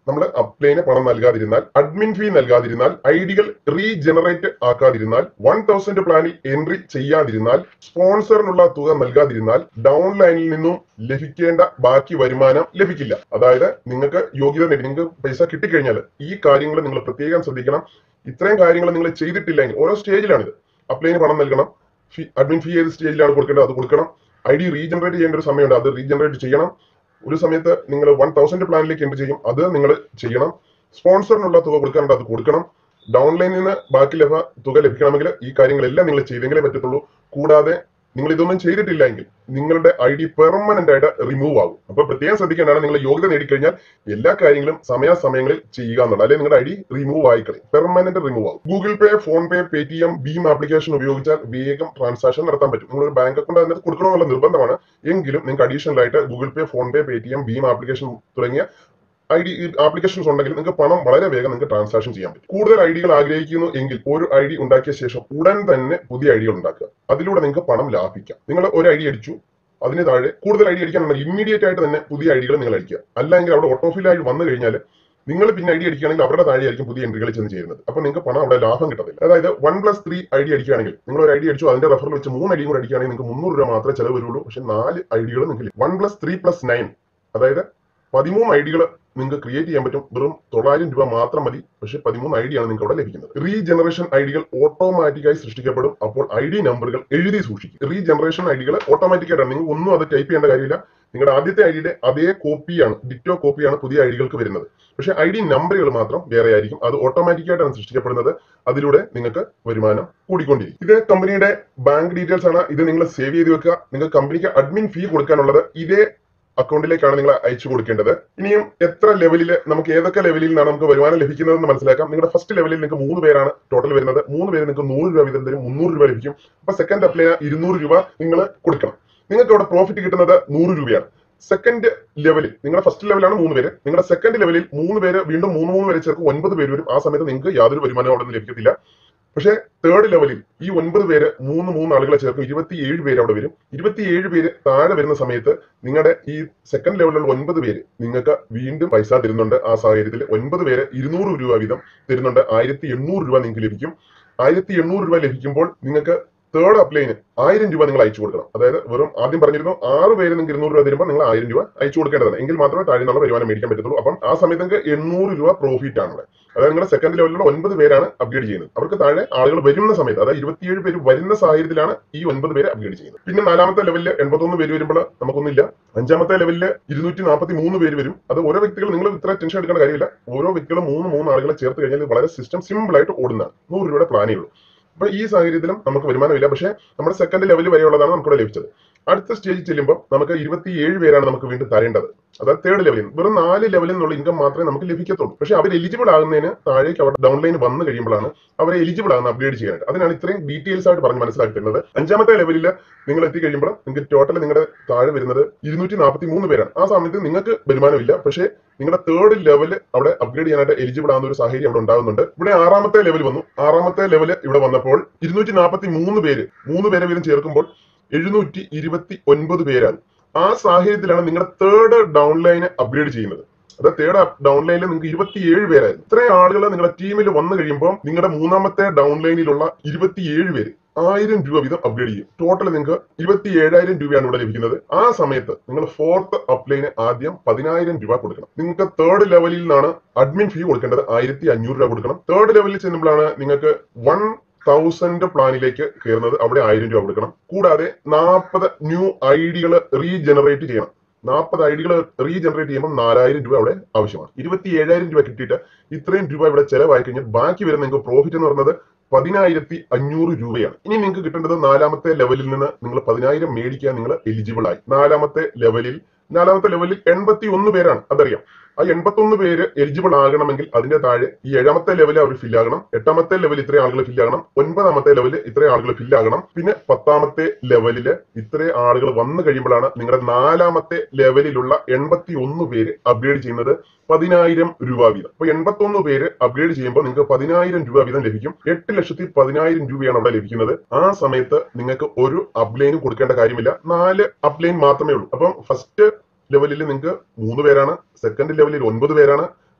നമ്മൾ അപ്ലൈന് പണം നൽകാതിരുന്നാൽ, അഡ്മിൻ ഫീ നൽകാതിരുന്നാൽ, ഐഡികൾ റീജനറേറ്റ് ആക്കാതിരുന്നാൽ, വൺ തൗസൻഡ് പ്ലാനിൽ എൻട്രി ചെയ്യാതിരുന്നാൽ, സ്പോൺസറിനുള്ള തുക നൽകാതിരുന്നാൽ ഡൗൺ ലൈനിൽ നിന്നും ലഭിക്കേണ്ട ബാക്കി വരുമാനം ലഭിക്കില്ല. അതായത് നിങ്ങൾക്ക് യോഗ്യത നേടി നിങ്ങൾക്ക് പൈസ കിട്ടിക്കഴിഞ്ഞാൽ ഈ കാര്യങ്ങൾ നിങ്ങൾ പ്രത്യേകം ശ്രദ്ധിക്കണം. ഇത്രയും കാര്യങ്ങൾ നിങ്ങൾ ചെയ്തിട്ടില്ലെങ്കിൽ, ഓരോ സ്റ്റേജിലാണിത്. അപ്ലൈന് പണം നൽകണം, ഫീ അഡ്മിൻ ഫീ ഏത് സ്റ്റേജിലാണ് കൊടുക്കേണ്ടത് അത് കൊടുക്കണം, ഐ ഡി റീജനറേറ്റ് ചെയ്യേണ്ട ഒരു സമയമുണ്ട് അത് റീജനറേറ്റ് ചെയ്യണം. ഒരു സമയത്ത് നിങ്ങൾ വൺ തൗസൻഡ് പ്ലാനിലേക്ക് എൻട്രി ചെയ്യും അത് നിങ്ങൾ ചെയ്യണം. സ്പോൺസറിനുള്ള തുക കൊടുക്കാനുണ്ട് അത് കൊടുക്കണം. ഡൗൺ ലൈനിൽ നിന്ന് ബാക്കി ലഭ തുക ലഭിക്കണമെങ്കിൽ ഈ കാര്യങ്ങളെല്ലാം നിങ്ങൾ ചെയ്തെങ്കിലേ പറ്റത്തുള്ളൂ. കൂടാതെ നിങ്ങൾ ഇതൊന്നും ചെയ്തിട്ടില്ലെങ്കിൽ നിങ്ങളുടെ ഐ ഡി പെർമനന്റ് ആയിട്ട് റിമൂവ് ആകും. അപ്പൊ പ്രത്യേകം ശ്രദ്ധിക്കേണ്ടതാണ്, നിങ്ങൾ യോഗ്യത നേടിക്കഴിഞ്ഞാൽ എല്ലാ കാര്യങ്ങളും സമയാസമയങ്ങളിൽ ചെയ്യുക എന്നുള്ളത്, അല്ലെങ്കിൽ നിങ്ങളുടെ ഐ ഡി റിമൂവ് ആയിക്കളി, പെർമനന്റ് റിമൂവ് ആകും. Google Pay, PhonePe, Paytm, ഭീം ആപ്ലിക്കേഷൻ ഉപയോഗിച്ചാൽ വേഗം ട്രാൻസാക്ഷൻ നടത്താൻ പറ്റും. നിങ്ങളൊരു ബാങ്ക് അക്കൗണ്ട് അതിനകത്ത് കൊടുക്കണമെന്നുള്ള നിർബന്ധമാണ്. എങ്കിലും നിങ്ങൾക്ക് അഡീഷണൽ ആയിട്ട് Google Pay, PhonePe, Paytm, ഭീം ആപ്ലിക്കേഷൻ തുടങ്ങിയ ഐ ഡി ആപ്ലിക്കേഷൻസ് ഉണ്ടെങ്കിൽ നിങ്ങൾക്ക് പണം വളരെ വേഗം നിങ്ങൾക്ക് ട്രാൻസാക്ഷൻ ചെയ്യാൻ പറ്റും. കൂടുതൽ ഐഡികൾ ആഗ്രഹിക്കുന്നു എങ്കിൽ ഒരു ഐ ഡി ഉണ്ടാക്കിയ ശേഷം ഉടൻ തന്നെ പുതിയ ഐഡികൾ ഉണ്ടാക്കുക. അതിലൂടെ നിങ്ങൾക്ക് പണം ലാഭിക്കാം. നിങ്ങൾ ഒരു ഐ ഡി അടിച്ചു, അതിന് താഴെ കൂടുതൽ ഐ ഡി അടിക്കാനുണ്ടെങ്കിൽ ഇമ്മീഡിയറ്റ് ആയിട്ട് തന്നെ പുതിയ ഐഡികൾ നിങ്ങൾ അടിക്കുക. അല്ലെങ്കിൽ അവിടെ ഓട്ടോഫിലായി വന്നു കഴിഞ്ഞാൽ നിങ്ങൾ പിന്നെ ഐ ഡി അടിക്കുകയാണെങ്കിൽ അവരുടെ താഴെയായിരിക്കും പുതിയ എൻട്രികൾ ചെന്ന് ചെയ്യുന്നത്. അപ്പൊ നിങ്ങൾക്ക് പണം അവിടെ ലാഭം കിട്ടത്തില്ല. അതായത് one plus three I D അടിക്കുകയാണെങ്കിൽ നിങ്ങൾ ഒരു ഐ ഡി അടിച്ചു, അതിന്റെ റെഫറിൽ വെച്ച് മൂന്ന് ഐ ഡിയും കൂടെ അടിക്കുകയാണെങ്കിൽ നിങ്ങൾക്ക് മുന്നൂറ് രൂപ മാത്രമേ ചെലവ് വരുള്ളൂ. പക്ഷെ നാല് ഐഡികൾ നിങ്ങൾക്ക് one plus three plus nine അതായത് പതിമൂന്ന് ഐഡികൾ നിങ്ങൾക്ക് ക്രിയേറ്റ് ചെയ്യാൻ പറ്റും. വെറും തൊള്ളായിരം രൂപ മാത്രം മതി. പക്ഷെ പതിമൂന്ന് ഐ ഡിയാണ് നിങ്ങൾക്ക് അവിടെ ലഭിക്കുന്നത്. റീജനറേഷൻ ഐഡികൾ ഓട്ടോമാറ്റിക്കായി സൃഷ്ടിക്കപ്പെടും. അപ്പോൾ ഐ ഡി നമ്പറുകൾ എഴുതി സൂക്ഷിക്കും. റീജനറേഷൻ ഐഡികൾ ഓട്ടോമാറ്റിക്കായിട്ടാണ്, നിങ്ങൾ ഒന്നും അത് ടൈപ്പ് ചെയ്യേണ്ട കാര്യമില്ല. നിങ്ങളുടെ ആദ്യത്തെ ഐഡിയുടെ അതേ കോപ്പിയാണ്, ഡിറ്റോ കോപ്പിയാണ് പുതിയ ഐഡികൾക്ക് വരുന്നത്. പക്ഷെ ഐ ഡി നമ്പറുകൾ മാത്രം വേറെ ആയിരിക്കും. അത് ഓട്ടോമാറ്റിക്കായിട്ടാണ് സൃഷ്ടിക്കപ്പെടുന്നത്. അതിലൂടെ നിങ്ങൾക്ക് വരുമാനം കൂടിക്കൊണ്ടിരിക്കും. ഇത് കമ്പനിയുടെ ബാങ്ക് ഡീറ്റെയിൽസ് ആണ്. ഇത് നിങ്ങൾ സേവ് ചെയ്ത് വെക്കുക. നിങ്ങൾക്ക് കമ്പനിക്ക് അഡ്മിൻ ഫീ കൊടുക്കാനുള്ളത് ഇതേ അക്കൗണ്ടിലേക്കാണ് നിങ്ങൾ അയച്ചു കൊടുക്കേണ്ടത്. ഇനിയും എത്ര ലെവലിൽ നമുക്ക് ഏതൊക്കെ ലെവലിൽ നിന്നാണ് നമുക്ക് വരുമാനം ലഭിക്കുന്നതെന്ന് മനസ്സിലാക്കാം. നിങ്ങളുടെ ഫസ്റ്റ് ലെവലിൽ നിങ്ങൾക്ക് മൂന്ന് പേരാണ് ടോട്ടൽ വരുന്നത്. മൂന്ന് പേര് നിങ്ങൾക്ക് നൂറ് രൂപ വീതം തരും, മുന്നൂറ് രൂപ ലഭിക്കും. അപ്പൊ സെക്കൻഡ് അപ്ലൈ ഇരുന്നൂറ് രൂപ നിങ്ങൾ കൊടുക്കണം. നിങ്ങൾക്ക് അവിടെ പ്രോഫിറ്റ് കിട്ടുന്നത് നൂറ് രൂപയാണ്. സെക്കൻഡ് ലെവലിൽ നിങ്ങളുടെ ഫസ്റ്റ് ലെവലാണ് മൂന്ന് പേര്, നിങ്ങളുടെ സെക്കൻഡ് ലെവലിൽ മൂന്ന് പേര് വീണ്ടും മൂന്ന് മൂന്ന് പേര് ചേർക്കും ഒൻപത് പേര് വരും. ആ സമയത്ത് നിങ്ങൾക്ക് യാതൊരു വരുമാനവും അവിടെ നിന്ന് ലഭിക്കത്തില്ല. പക്ഷേ തേർഡ് ലെവലിൽ ഈ ഒൻപത് പേര് മൂന്ന് മൂന്ന് ആളുകളെ ചേർക്കും, ഇരുപത്തിയേഴ് പേര് അവിടെ വരും. ഇരുപത്തിയേഴ് പേര് താഴെ വരുന്ന സമയത്ത് നിങ്ങളുടെ ഈ സെക്കൻഡ് ലെവലിലുള്ള ഒൻപത് പേര് നിങ്ങൾക്ക് വീണ്ടും പൈസ തരുന്നുണ്ട്. ആ സാഹചര്യത്തിൽ ഒൻപത് പേര് ഇരുന്നൂറ് രൂപ വീതം തരുന്നുണ്ട്. ആയിരത്തി എണ്ണൂറ് രൂപ നിങ്ങൾക്ക് ലഭിക്കും. ആയിരത്തി എണ്ണൂറ് രൂപ ലഭിക്കുമ്പോൾ നിങ്ങൾക്ക് തേർഡ് അപ്ലൈന് ആയിരം രൂപ നിങ്ങൾ അയച്ചു കൊടുക്കണം. അതായത് വെറും ആദ്യം പറഞ്ഞിരുന്നു ആറ് പേര് നിങ്ങൾക്ക് ഇരുന്നൂറ് രൂപ തരുമ്പോൾ നിങ്ങൾ ആയിരം രൂപ അയച്ചു കൊടുക്കേണ്ടതാണ്. എങ്കിൽ മാത്രമേ താഴെ നിന്നുള്ള വരുമാനം മേടിക്കാൻ പറ്റത്തുള്ളൂ. അപ്പം ആ സമയത്ത് നിങ്ങൾക്ക് എണ്ണൂറ് രൂപ പ്രോഫിറ്റ് ആണ്. അതായത് നിങ്ങളുടെ സെക്കൻഡ് ലെവലിലുള്ള ഒൻപത് പേരാണ് അപ്ഗ്രേഡ് ചെയ്യുന്നത്. അവർക്ക് താഴെ ആളുകൾ വരുന്ന സമയത്ത്, അതായത് ഇരുപത്തിയേഴ് പേര് വരുന്ന സാഹചര്യത്തിലാണ് ഈ ഒൻപത് പേര് അപ്ഗ്രേഡ് ചെയ്യുന്നത്. പിന്നെ നാലാമത്തെ ലെവലിൽ എൺപത്തൊന്ന് പേര് വരുമ്പോൾ നമുക്കൊന്നുമില്ല. അഞ്ചാമത്തെ ലെവലിൽ ഇരുന്നൂറ്റി നാൽപ്പത്തി മൂന്ന് പേര് വരും. അത് ഓരോ വ്യക്തികൾ നിങ്ങൾ ഇത്ര ടെൻഷൻ എടുക്കേണ്ട കാര്യമില്ല. ഓരോ വ്യക്തികളും മൂന്ന് മൂന്ന് ആളുകളെ ചേർത്ത് കഴിഞ്ഞാൽ വളരെ സിസ്റ്റം സിമ്പിൾ ആയിട്ട് ഓടുന്നതാണ്. നൂറ് രൂപയുടെ പ്ലാനേ ഉള്ളൂ. അപ്പൊ ഈ സാഹചര്യത്തിലും നമുക്ക് വരുമാനമില്ല. പക്ഷേ നമ്മുടെ സെക്കൻഡ് ലെവൽ വരെയുള്ളതാണ് നമുക്കിവിടെ ലഭിച്ചത്. അടുത്ത സ്റ്റേജിൽ ചെല്ലുമ്പോൾ നമുക്ക് ഇരുപത്തിയേഴ് പേരാണ് നമുക്ക് വീണ്ടും തരേണ്ടത്. അതായത് തേർഡ് ലെവലിൽ വെറും നാല് ലെവലിൽ നിന്നുള്ള ഇൻകം മാത്രമേ നമുക്ക് ലഭിക്കത്തുള്ളൂ. പക്ഷെ അവർ എലിജിബിൾ ആകുന്നതിന് താഴേക്ക് അവർ ഡൗൺ ലൈൻ വന്നു കഴിയുമ്പോഴാണ് അവരെ എലിജിബിൾ ആകുന്ന അപ്ഗ്രേഡ് ചെയ്യാനായിട്ട്. അതിനാണ് ഇത്രയും ഡീറ്റെയിൽസ് ആയിട്ട് പറഞ്ഞ് മനസ്സിലാക്കി തരുന്നത്. അഞ്ചാമത്തെ ലെവലിൽ നിങ്ങൾ എത്തിക്കഴിയുമ്പോൾ നിങ്ങൾക്ക് ടോട്ടൽ നിങ്ങളുടെ താഴെ വരുന്നത് ഇരുന്നൂറ്റി നാൽപ്പത്തി മൂന്ന് പേരാണ്. ആ സമയത്ത് നിങ്ങൾക്ക് വരുമാനമില്ല. പക്ഷേ നിങ്ങളുടെ തേർഡ് ലെവൽ അവിടെ അപ്ഗ്രേഡ് ചെയ്യാനായിട്ട് എലിജിബിൾ ആകുന്ന ഒരു സാഹചര്യം അവിടെ ഉണ്ടാകുന്നുണ്ട്. ഇവിടെ ആറാമത്തെ ലെവൽ വന്നു. ആറാമത്തെ ലെവൽ ഇവിടെ വന്നപ്പോൾ ഇരുന്നൂറ്റി നാൽപ്പത്തി മൂന്ന് പേര് മൂന്ന് പേരെ വീതം ചേർക്കുമ്പോൾ എഴുന്നൂറ്റി ഇരുപത്തി ഒൻപത് പേരാണ്. ആ സാഹചര്യത്തിലാണ് നിങ്ങളുടെ തേർഡ് ഡൗൺ ലൈന് അപ്ഗ്രേഡ് ചെയ്യുന്നത്. അതായത് തേർഡ് ഡൗൺ ലൈനിൽ നിങ്ങൾക്ക് ഇരുപത്തിയേഴ് പേരായിരുന്നു. ഇത്രയും ആളുകൾ നിങ്ങളുടെ ടീമിൽ വന്നു കഴിയുമ്പോൾ നിങ്ങളുടെ മൂന്നാമത്തെ ഡൗൺ ലൈനിലുള്ള ഇരുപത്തിയേഴ് പേര് ആയിരം രൂപ വീതം അപ്ഗ്രേഡ് ചെയ്യും. ടോട്ടൽ നിങ്ങൾക്ക് ഇരുപത്തി ഏഴായിരം രൂപയാണ് ഇവിടെ ലഭിക്കുന്നത്. ആ സമയത്ത് നിങ്ങൾ ഫോർത്ത് അപ്ലൈന് ആദ്യം പതിനായിരം രൂപ കൊടുക്കണം. നിങ്ങൾക്ക് തേർഡ് ലെവലിൽ നിന്നാണ് അഡ്മിൻ ഫീ കൊടുക്കേണ്ടത്. ആയിരത്തി അഞ്ഞൂറ് രൂപ കൊടുക്കണം. തേർഡ് ലെവലിൽ ചെല്ലുമ്പോഴാണ് നിങ്ങൾക്ക് വൺ തൗസൻഡ് പ്ലാനിലേക്ക് കയറുന്നത്. അവിടെ ആയിരം രൂപ കൊടുക്കണം. കൂടാതെ നാൽപ്പത് ന്യൂ ഐഡികൾ റീജനറേറ്റ് ചെയ്യണം. നാൽപ്പത് ഐഡികൾ റീജനറേറ്റ് ചെയ്യുമ്പോൾ നാലായിരം രൂപ അവിടെ ആവശ്യമാണ്. ഇരുപത്തി ഏഴായിരം രൂപ കിട്ടിയിട്ട് ഇത്രയും രൂപ ഇവിടെ ചെലവായി കഴിഞ്ഞാൽ ബാക്കി വരുന്ന നിങ്ങൾക്ക് പ്രോഫിറ്റ് എന്ന് പറയുന്നത് പതിനായിരത്തി അഞ്ഞൂറ് രൂപയാണ്. ഇനി നിങ്ങൾക്ക് കിട്ടേണ്ടത് നാലാമത്തെ ലെവലിൽ നിന്ന് നിങ്ങൾ പതിനായിരം മേടിക്കാൻ നിങ്ങൾ എലിജിബിൾ ആയി. നാലാമത്തെ ലെവലിൽ നാലാമത്തെ ലെവലിൽ എൺപത്തി ഒന്ന് പേരാണ്. അതറിയാം. ആ എൺപത്തി ഒന്ന് പേര് എലിജിബിൾ ആകണമെങ്കിൽ അതിന്റെ താഴെ ഈ ഏഴാമത്തെ ലെവലിൽ അവർ ഫില്ലാകണം. എട്ടാമത്തെ ലെവലിൽ ഇത്രയും ആളുകൾ ഫില്ലാകണം. ഒൻപതാമത്തെ ലെവലിൽ ഇത്രയും ആളുകൾ ഫില്ലാകണം. പിന്നെ പത്താമത്തെ ലെവലില് ഇത്രയും ആളുകൾ വന്നു കഴിയുമ്പോഴാണ് നിങ്ങളുടെ നാലാമത്തെ ലെവലിലുള്ള എൺപത്തി ഒന്ന് പേര് അപ്ഗ്രേഡ് ചെയ്യുന്നത് പതിനായിരം രൂപ വീതം. അപ്പൊ എൺപത്തി ഒന്ന് പേര് അപ്ഗ്രേഡ് ചെയ്യുമ്പോൾ നിങ്ങൾക്ക് പതിനായിരം രൂപ വീതം ലഭിക്കും. എട്ട് ലക്ഷത്തി പതിനായിരം രൂപയാണ് അവിടെ ലഭിക്കുന്നത്. ആ സമയത്ത് നിങ്ങൾക്ക് ഒരു അപ്ലൈനും കൊടുക്കേണ്ട കാര്യമില്ല. നാല് അപ്ലൈൻ മാത്രമേ ഉള്ളൂ. അപ്പം ഫസ്റ്റ് ലെവലിൽ നിങ്ങൾക്ക് മൂന്ന് പേരാണ്, സെക്കൻഡ് ലെവലിൽ ഒൻപത് പേരാണ്,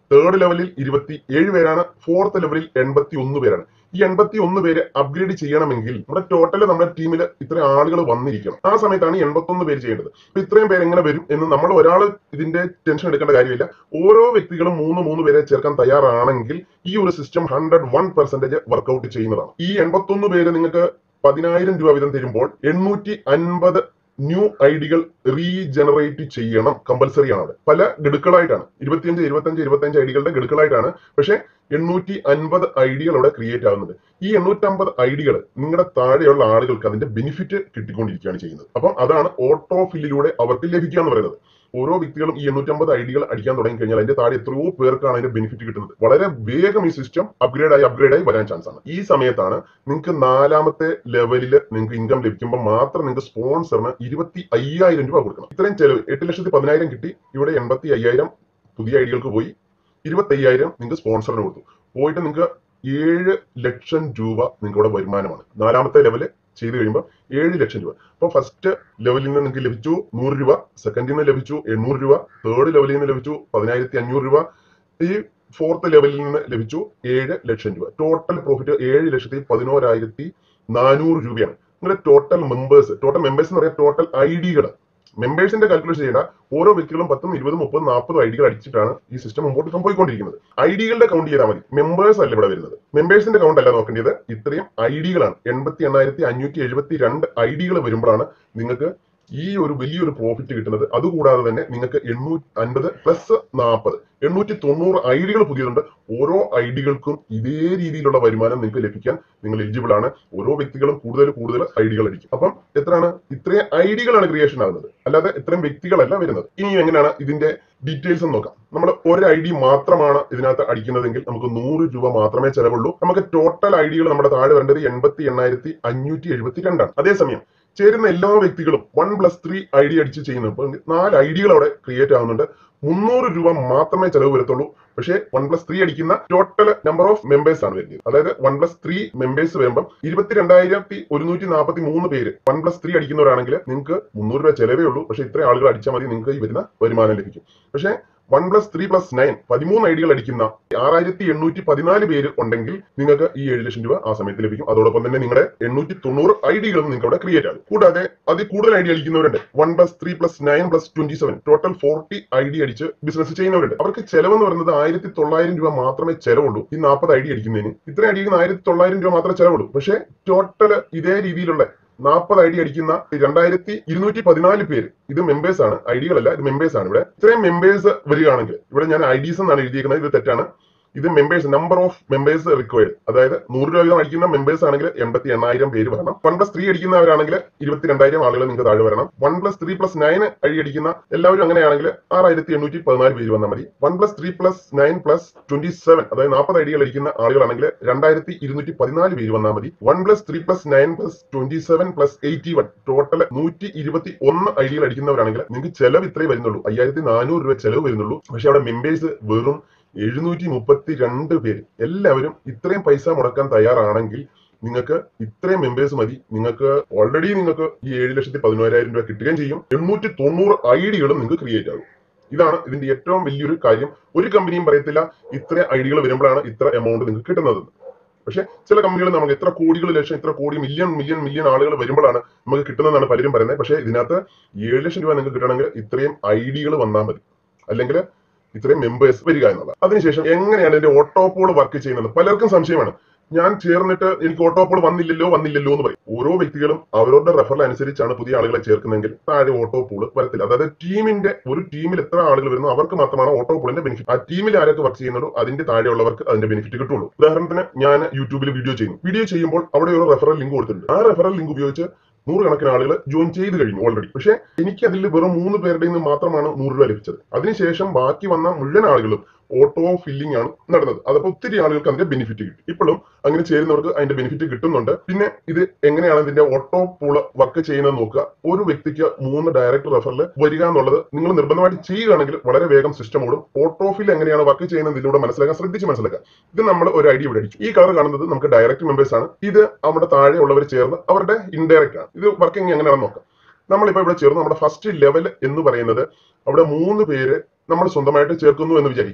തേർഡ് ലെവലിൽ ഇരുപത്തി ഏഴ് പേരാണ്, ഫോർത്ത് ലെവലിൽ എൺപത്തി ഒന്ന് പേരാണ്. ഈ എൺപത്തി ഒന്ന് പേര് അപ്ഗ്രേഡ് ചെയ്യണമെങ്കിൽ നമ്മുടെ ടോട്ടൽ നമ്മുടെ ടീമിൽ ഇത്ര ആളുകൾ വന്നിരിക്കണം. ആ സമയത്താണ് എൺപത്തി ഒന്ന് പേര് ചെയ്യേണ്ടത്. അപ്പൊ ഇത്രയും പേര് എങ്ങനെ വരും എന്ന് നമ്മൾ ഒരാൾ ഇതിന്റെ ടെൻഷൻ എടുക്കേണ്ട കാര്യമില്ല. ഓരോ വ്യക്തികളും മൂന്ന് മൂന്ന് പേരെ ചേർക്കാൻ തയ്യാറാണെങ്കിൽ ഈ ഒരു system hundred one percentage work out ചെയ്യുന്നതാണ്. ഈ എൺപത്തി ഒന്ന് പേര് നിങ്ങൾക്ക് പതിനായിരം രൂപ വീതം തരുമ്പോൾ എണ്ണൂറ്റി അൻപത് ന്യൂ ഐഡികൾ റീജനറേറ്റ് ചെയ്യണം. കമ്പൽസറി ആണ്. പല ഗഡുക്കളായിട്ടാണ്, ഇരുപത്തിയഞ്ച് ഇരുപത്തഞ്ച് ഇരുപത്തഞ്ച് ഐഡികളുടെ ഗഡുക്കളായിട്ടാണ്. പക്ഷെ എണ്ണൂറ്റി അൻപത് ഐഡികൾ അവിടെ ക്രിയേറ്റ് ആകുന്നത്. ഈ എണ്ണൂറ്റമ്പത് ഐഡികൾ നിങ്ങളുടെ താഴെയുള്ള ആളുകൾക്ക് അതിന്റെ ബെനിഫിറ്റ് കിട്ടിക്കൊണ്ടിരിക്കുകയാണ് ചെയ്യുന്നത്. അപ്പം അതാണ് ഓട്ടോ ഫില്ലിലൂടെ അവർക്ക് ലഭിക്കുക എന്ന് പറയുന്നത്. ഓരോ വ്യക്തികളും ഈ എണ്ണൂറ്റമ്പത് ഐഡികൾ അടിക്കാൻ തുടങ്ങി കഴിഞ്ഞാൽ അതിന്റെ താഴെ എത്രയോ പേർക്കാണ് അതിന്റെ ബെനിഫിറ്റ് കിട്ടുന്നത്. വളരെ വേഗം ഈ സിസ്റ്റം അപ്ഗ്രേഡ് ആയി അപ്ഗ്രേഡ് ആയി വരാൻ ചാൻസ് ആണ്. ഈ സമയത്താണ് നിങ്ങൾക്ക് നാലാമത്തെ ലെവലിൽ നിങ്ങൾക്ക് ഇൻകം ലഭിക്കുമ്പോൾ മാത്രം നിങ്ങൾക്ക് സ്പോൺസറിന് ഇരുപത്തി അയ്യായിരം രൂപ കൊടുക്കണം. ഇത്രയും ചെലവ് എട്ട് ലക്ഷത്തി പതിനായിരം കിട്ടി, ഇവിടെ എൺപത്തി അയ്യായിരം പുതിയ ഐഡികൾക്ക് പോയി, ഇരുപത്തി അയ്യായിരം നിങ്ങൾക്ക് സ്പോൺസറിന് കൊടുത്തു. പോയിട്ട് നിങ്ങൾക്ക് ഏഴ് ലക്ഷം രൂപ നിങ്ങളുടെ വരുമാനമാണ്. നാലാമത്തെ ലെവല് ചെയ്ത് കഴിയുമ്പോൾ ഏഴ് ലക്ഷം രൂപ. അപ്പൊ ഫസ്റ്റ് ലെവലിൽ നിന്ന് നിങ്ങൾക്ക് ലഭിച്ചു നൂറ് രൂപ, സെക്കൻഡിൽ നിന്ന് ലഭിച്ചു എണ്ണൂറ് രൂപ, തേർഡ് ലെവലിൽ നിന്ന് ലഭിച്ചു പതിനായിരത്തി അഞ്ഞൂറ് രൂപ, ഈ ഫോർത്ത് ലെവലിൽ നിന്ന് ലഭിച്ചു ഏഴ് ലക്ഷം രൂപ. ടോട്ടൽ പ്രോഫിറ്റ് ഏഴ് ലക്ഷത്തി പതിനോരായിരത്തി നാനൂറ് രൂപയാണ്. നിങ്ങളുടെ ടോട്ടൽ മെമ്പേഴ്സ്, ടോട്ടൽ മെമ്പേഴ്സ് എന്ന് പറയാം ടോട്ടൽ ഐഡികൾ, മെമ്പേഴ്സിന്റെ കാൽക്കുലേഷൻ ചെയ്യേണ്ട. ഓരോ വ്യക്തികളും പത്തും ഇരുപതും മുപ്പതും നാൽപ്പതും ഐഡികൾ അടിച്ചിട്ടാണ് ഈ സിസ്റ്റം മുമ്പോട്ട് പോയിക്കൊണ്ടിരിക്കുന്നത്. ഐഡികളുടെ കൗണ്ട് ചെയ്താൽ മതി, മെമ്പേഴ്സ് അല്ല ഇവിടെ വരുന്നത്. മെമ്പേഴ്സിന്റെ കൗണ്ട് അല്ല നോക്കേണ്ടത്, ഇത്രയും ഐഡികളാണ്. എൺപത്തി എണ്ണായിരത്തി അഞ്ഞൂറ്റി എഴുപത്തി രണ്ട് ഐഡികൾ വരുമ്പോഴാണ് നിങ്ങൾക്ക് ഈ ഒരു വലിയൊരു പ്രോഫിറ്റ് കിട്ടുന്നത്. അതുകൂടാതെ തന്നെ നിങ്ങൾക്ക് എണ്ണൂറ്റി അൻപത് പ്ലസ് നാൽപ്പത് എണ്ണൂറ്റി തൊണ്ണൂറ് ഐഡികൾ പുതിയതുണ്ട്. ഓരോ ഐഡികൾക്കും ഇതേ രീതിയിലുള്ള വരുമാനം നിങ്ങൾക്ക് ലഭിക്കാൻ നിങ്ങൾ എലിജിബിൾ ആണ്. ഓരോ വ്യക്തികളും കൂടുതൽ കൂടുതൽ ഐഡികൾ അടിക്കും. അപ്പം എത്രയാണ്? ഇത്രയും ഐഡികളാണ് ക്രിയേഷൻ ആകുന്നത്, അല്ലാതെ ഇത്രയും വ്യക്തികളല്ല വരുന്നത്. ഇനി എങ്ങനെയാണ് ഇതിന്റെ ഡീറ്റെയിൽസ് എന്ന് നോക്കാം. നമ്മൾ ഒരു ഐ ഡി മാത്രമാണ് ഇതിനകത്ത് അടിക്കുന്നതെങ്കിൽ നമുക്ക് നൂറ് രൂപ മാത്രമേ ചെലവുള്ളൂ. നമുക്ക് ടോട്ടൽ ഐഡികൾ നമ്മുടെ താഴെ വരേണ്ടത് എൺപത്തി എണ്ണായിരത്തി അഞ്ഞൂറ്റി എഴുപത്തി രണ്ടാണ്. അതേസമയം ചേരുന്ന എല്ലാ വ്യക്തികളും one plus three I D അടിച്ച് ചെയ്യുന്നുണ്ട്. നാല് ഐഡികൾ അവിടെ ക്രിയേറ്റ് ആവുന്നുണ്ട്. മുന്നൂറ് രൂപ മാത്രമേ ചെലവ് വരത്തുള്ളൂ. പക്ഷേ വൺ പ്ലസ് ത്രീ അടിക്കുന്ന ടോട്ടൽ നമ്പർ ഓഫ് മെമ്പേഴ്സ് ആണ് വരുന്നത്. അതായത് വൺ പ്ലസ് ത്രീ മെമ്പേഴ്സ് വരുമ്പോൾ ഇരുപത്തി രണ്ടായിരത്തി ഒരുന്നൂറ്റി നാൽപ്പത്തി മൂന്ന് പേര് വൺ പ്ലസ് ത്രീ അടിക്കുന്നവരാണെങ്കിൽ നിങ്ങൾക്ക് മുന്നൂറ് രൂപ ചെലവേ ഉള്ളൂ. പക്ഷേ ഇത്രയും ആളുകൾ അടിച്ചാൽ മതി, നിങ്ങൾക്ക് ഈ വരുന്ന വരുമാനം ലഭിക്കും. പക്ഷേ one plus three plus nine പതിമൂന്ന് ഐഡികൾ അടിക്കുന്ന ആറായിരത്തി എണ്ണൂറ്റി പതിനാല് പേര് ഉണ്ടെങ്കിൽ നിങ്ങൾക്ക് ഈ ഏഴ് ലക്ഷം രൂപ ആ സമയത്ത് ലഭിക്കും. അതോടൊപ്പം തന്നെ നിങ്ങളുടെ എണ്ണൂറ്റി തൊണ്ണൂറ് ഐഡികളും നിങ്ങൾക്ക് അവിടെ ക്രിയേറ്റ് ആകും. കൂടാതെ അതിൽ കൂടുതൽ ഐഡി അടിക്കുന്നവരുണ്ട്. One plus three plus nine plus twenty seven total forty ID അടിച്ച് ബിസിനസ് ചെയ്യുന്നവരുണ്ട്. അവർക്ക് ചെലവെന്ന് പറയുന്നത് ആയിരത്തി തൊള്ളായിരം രൂപ മാത്രമേ ചെലവുള്ളൂ. ഈ നാൽപ്പത് ഐഡി അടിക്കുന്നതിന് ഇത്രയും അടിക്കുന്ന ആയിരത്തി തൊള്ളായിരം രൂപ മാത്രമേ ചെലവുള്ളൂ. പക്ഷേ ടോട്ടൽ ഇതേ രീതിയിലുള്ള നാൽപ്പത് ഐഡി അടിക്കുന്ന രണ്ടായിരത്തി ഇരുന്നൂറ്റി പതിനാല് പേര്, ഇത് മെമ്പേഴ്സ് ആണ്, ഐഡികളല്ല, ഇത് മെമ്പേഴ്സ് ആണ്. ഇവിടെ ഇത്രയും മെമ്പേഴ്സ് വരികയാണെങ്കിൽ, ഇവിടെ ഞാൻ ഐഡീസ് എന്നാണ് എഴുതിയിരിക്കുന്നത്, ഇത് തെറ്റാണ്. ഇത് members, number of members required. അതായത് നൂറ് രൂപ വീതം അടിക്കുന്ന മെമ്പേഴ്സ് ആണെങ്കിൽ എൺപത്തി എണ്ണായിരം പേര് വരണം. വൺ പ്ലസ് ത്രീ അടിക്കുന്നവരാണെങ്കിൽ ഇരുപത്തി രണ്ടായിരം ആളുകൾ നിങ്ങൾക്ക് താഴെ വരണം. One plus three plus nine അടി അടിക്കുന്ന എല്ലാവരും അങ്ങനെയാണെങ്കിൽ ആറായിരത്തി എണ്ണൂറ്റി പതിനാല് പേര് വന്നാൽ മതി. One plus three plus nine plus twenty seven അതായത് നാൽപ്പത് ഐഡികൾ അടിക്കുന്ന ആളുകളാണെങ്കിൽ രണ്ടായിരത്തി ഇരുന്നൂറ്റി പതിനാല് പേര് വന്നാൽ മതി. One plus three plus nine plus twenty seven plus eighty one total നൂറ്റി ഇരുപത്തി ഒന്ന് ഐഡികൾ അടിക്കുന്നവരാണെങ്കിൽ നിങ്ങൾക്ക് ചെലവ് ഇത്രേ വരുന്നുള്ളൂ, അയ്യായിരത്തി നാനൂറ് രൂപ ചെലവ് വരുന്നുള്ളൂ. പക്ഷെ അവിടെ മെമ്പേഴ്സ് വെറും എഴുന്നൂറ്റി മുപ്പത്തി രണ്ട് പേര്. എല്ലാവരും ഇത്രയും പൈസ മുടക്കാൻ തയ്യാറാണെങ്കിൽ നിങ്ങൾക്ക് ഇത്രയും മെമ്പേഴ്സ് മതി. നിങ്ങൾക്ക് ഓൾറെഡി നിങ്ങൾക്ക് ഈ ഏഴ് ലക്ഷത്തി പതിനോരായിരം രൂപ കിട്ടുകയും ചെയ്യും. എണ്ണൂറ്റി തൊണ്ണൂറ് ഐഡികളും നിങ്ങൾക്ക് ക്രിയേറ്റ് ആകും. ഇതാണ് ഇതിന്റെ ഏറ്റവും വലിയൊരു കാര്യം. ഒരു കമ്പനിയും പറയത്തില്ല ഇത്ര ഐഡികൾ വരുമ്പോഴാണ് ഇത്ര എമൗണ്ട് നിങ്ങൾക്ക് കിട്ടുന്നത്. പക്ഷെ ചില കമ്പനികൾ നമുക്ക് എത്ര കോടികൾ ലക്ഷം ഇത്ര കോടി മില്യൺ മില്യൺ മില്യൺ ആളുകൾ വരുമ്പോഴാണ് നമുക്ക് കിട്ടുന്നതെന്നാണ് പലരും പറയുന്നത്. പക്ഷെ ഇതിനകത്ത് ഏഴ് ലക്ഷം രൂപ നിങ്ങൾക്ക് കിട്ടണമെങ്കിൽ ഇത്രയും ഐഡികൾ വന്നാൽ മതി, അല്ലെങ്കിൽ ഇത്രയും മെമ്പേഴ്സ് വരിക എന്നുള്ളത്. അതിനുശേഷം എങ്ങനെയാണ് ഇതിന്റെ ഓട്ടോപോൾ വർക്ക് ചെയ്യുന്നത് പലർക്കും സംശയമാണ്. ഞാൻ ചേർന്നിട്ട് എനിക്ക് ഓട്ടോപോൾ വന്നില്ലല്ലോ വന്നില്ലല്ലോ എന്ന് പറയും. ഓരോ വ്യക്തികളും അവരുടെ റെഫറൽ അനുസരിച്ചാണ് പുതിയ ആളുകളെ ചേർക്കുന്നതെങ്കിൽ താഴെ ഓട്ടോപോൾ വരത്തില്ല. അതായത് ടീമിന്റെ ഒരു ടീമിൽ എത്ര ആളുകൾ വരുന്നു അവർക്ക് മാത്രമാണ് ഓട്ടോപോളിന്റെ ബെനിഫിറ്റ്. ആ ടീമിൽ ആരൊക്കെ വർക്ക് ചെയ്യുന്നുണ്ടോ അതിന്റെ താഴെയുള്ളവർക്ക് അതിന്റെ ബെനിഫിറ്റ് കിട്ടുള്ളൂ. ഉദാഹരണത്തിന് ഞാൻ യൂട്യൂബിൽ വീഡിയോ ചെയ്യുന്നു. വീഡിയോ ചെയ്യുമ്പോൾ അവിടെ ഒരു റെഫറൽ ലിങ്ക് കൊടുത്തിട്ടുണ്ട്. ആ റെഫറൽ ലിങ്ക് ഉപയോഗിച്ച് നൂറുകണക്കിന് ആളുകൾ ജോയിൻ ചെയ്ത് കഴിഞ്ഞു ഓൾറെഡി. പക്ഷെ എനിക്ക് അതിൽ വെറും മൂന്ന് പേരുടെ നിന്ന് മാത്രമാണ് നൂറ് രൂപ ലഭിച്ചത്. അതിനുശേഷം ബാക്കി വന്ന മുഴുവൻ ആളുകളും ഓട്ടോ ഫില്ലിംഗ് ആണ് നടന്നത്. അതപ്പോൾ ഒത്തിരി ആളുകൾക്ക് അതിന്റെ ബെനിഫിറ്റ് കിട്ടി. ഇപ്പോഴും അങ്ങനെ ചേരുന്നവർക്ക് അതിന്റെ ബെനിഫിറ്റ് കിട്ടുന്നുണ്ട്. പിന്നെ ഇത് എങ്ങനെയാണ് ഇതിന്റെ ഓട്ടോ പൂള് വർക്ക് ചെയ്യുന്നത് നോക്കുക. ഒരു വ്യക്തിക്ക് മൂന്ന് ഡയറക്റ്റ് റെഫറിൽ വരിക എന്നുള്ളത് നിങ്ങൾ നിർബന്ധമായിട്ട് ചെയ്യുകയാണെങ്കിൽ വളരെ വേഗം സിസ്റ്റം ഓടും. ഓട്ടോ ഫിൽ എങ്ങനെയാണ് വർക്ക് ചെയ്യുന്നത് ഇതിലൂടെ മനസ്സിലാക്കാൻ ശ്രദ്ധിച്ച് മനസ്സിലാക്കുക. ഇത് നമ്മൾ ഒരു ഐഡിയ ഇവിടെ അടിച്ചു. ഈ കളർ കാണുന്നത് നമുക്ക് ഡയറക്റ്റ് മെമ്പേഴ്സ് ആണ്. ഇത് നമ്മുടെ താഴെ ഉള്ളവർ ചേർന്ന് അവരുടെ ഇൻഡയറക്റ്റ് ആണ്. ഇത് വർക്കിംഗ് എങ്ങനെയാണെന്ന് നോക്കാം. നമ്മളിപ്പോ ഇവിടെ ചേർന്ന് നമ്മുടെ ഫസ്റ്റ് ലെവൽ എന്ന് പറയുന്നത് അവിടെ മൂന്ന് പേര് നമ്മൾ സ്വന്തമായിട്ട് ചേർക്കുന്നു എന്ന് വിചാരിക്കുക.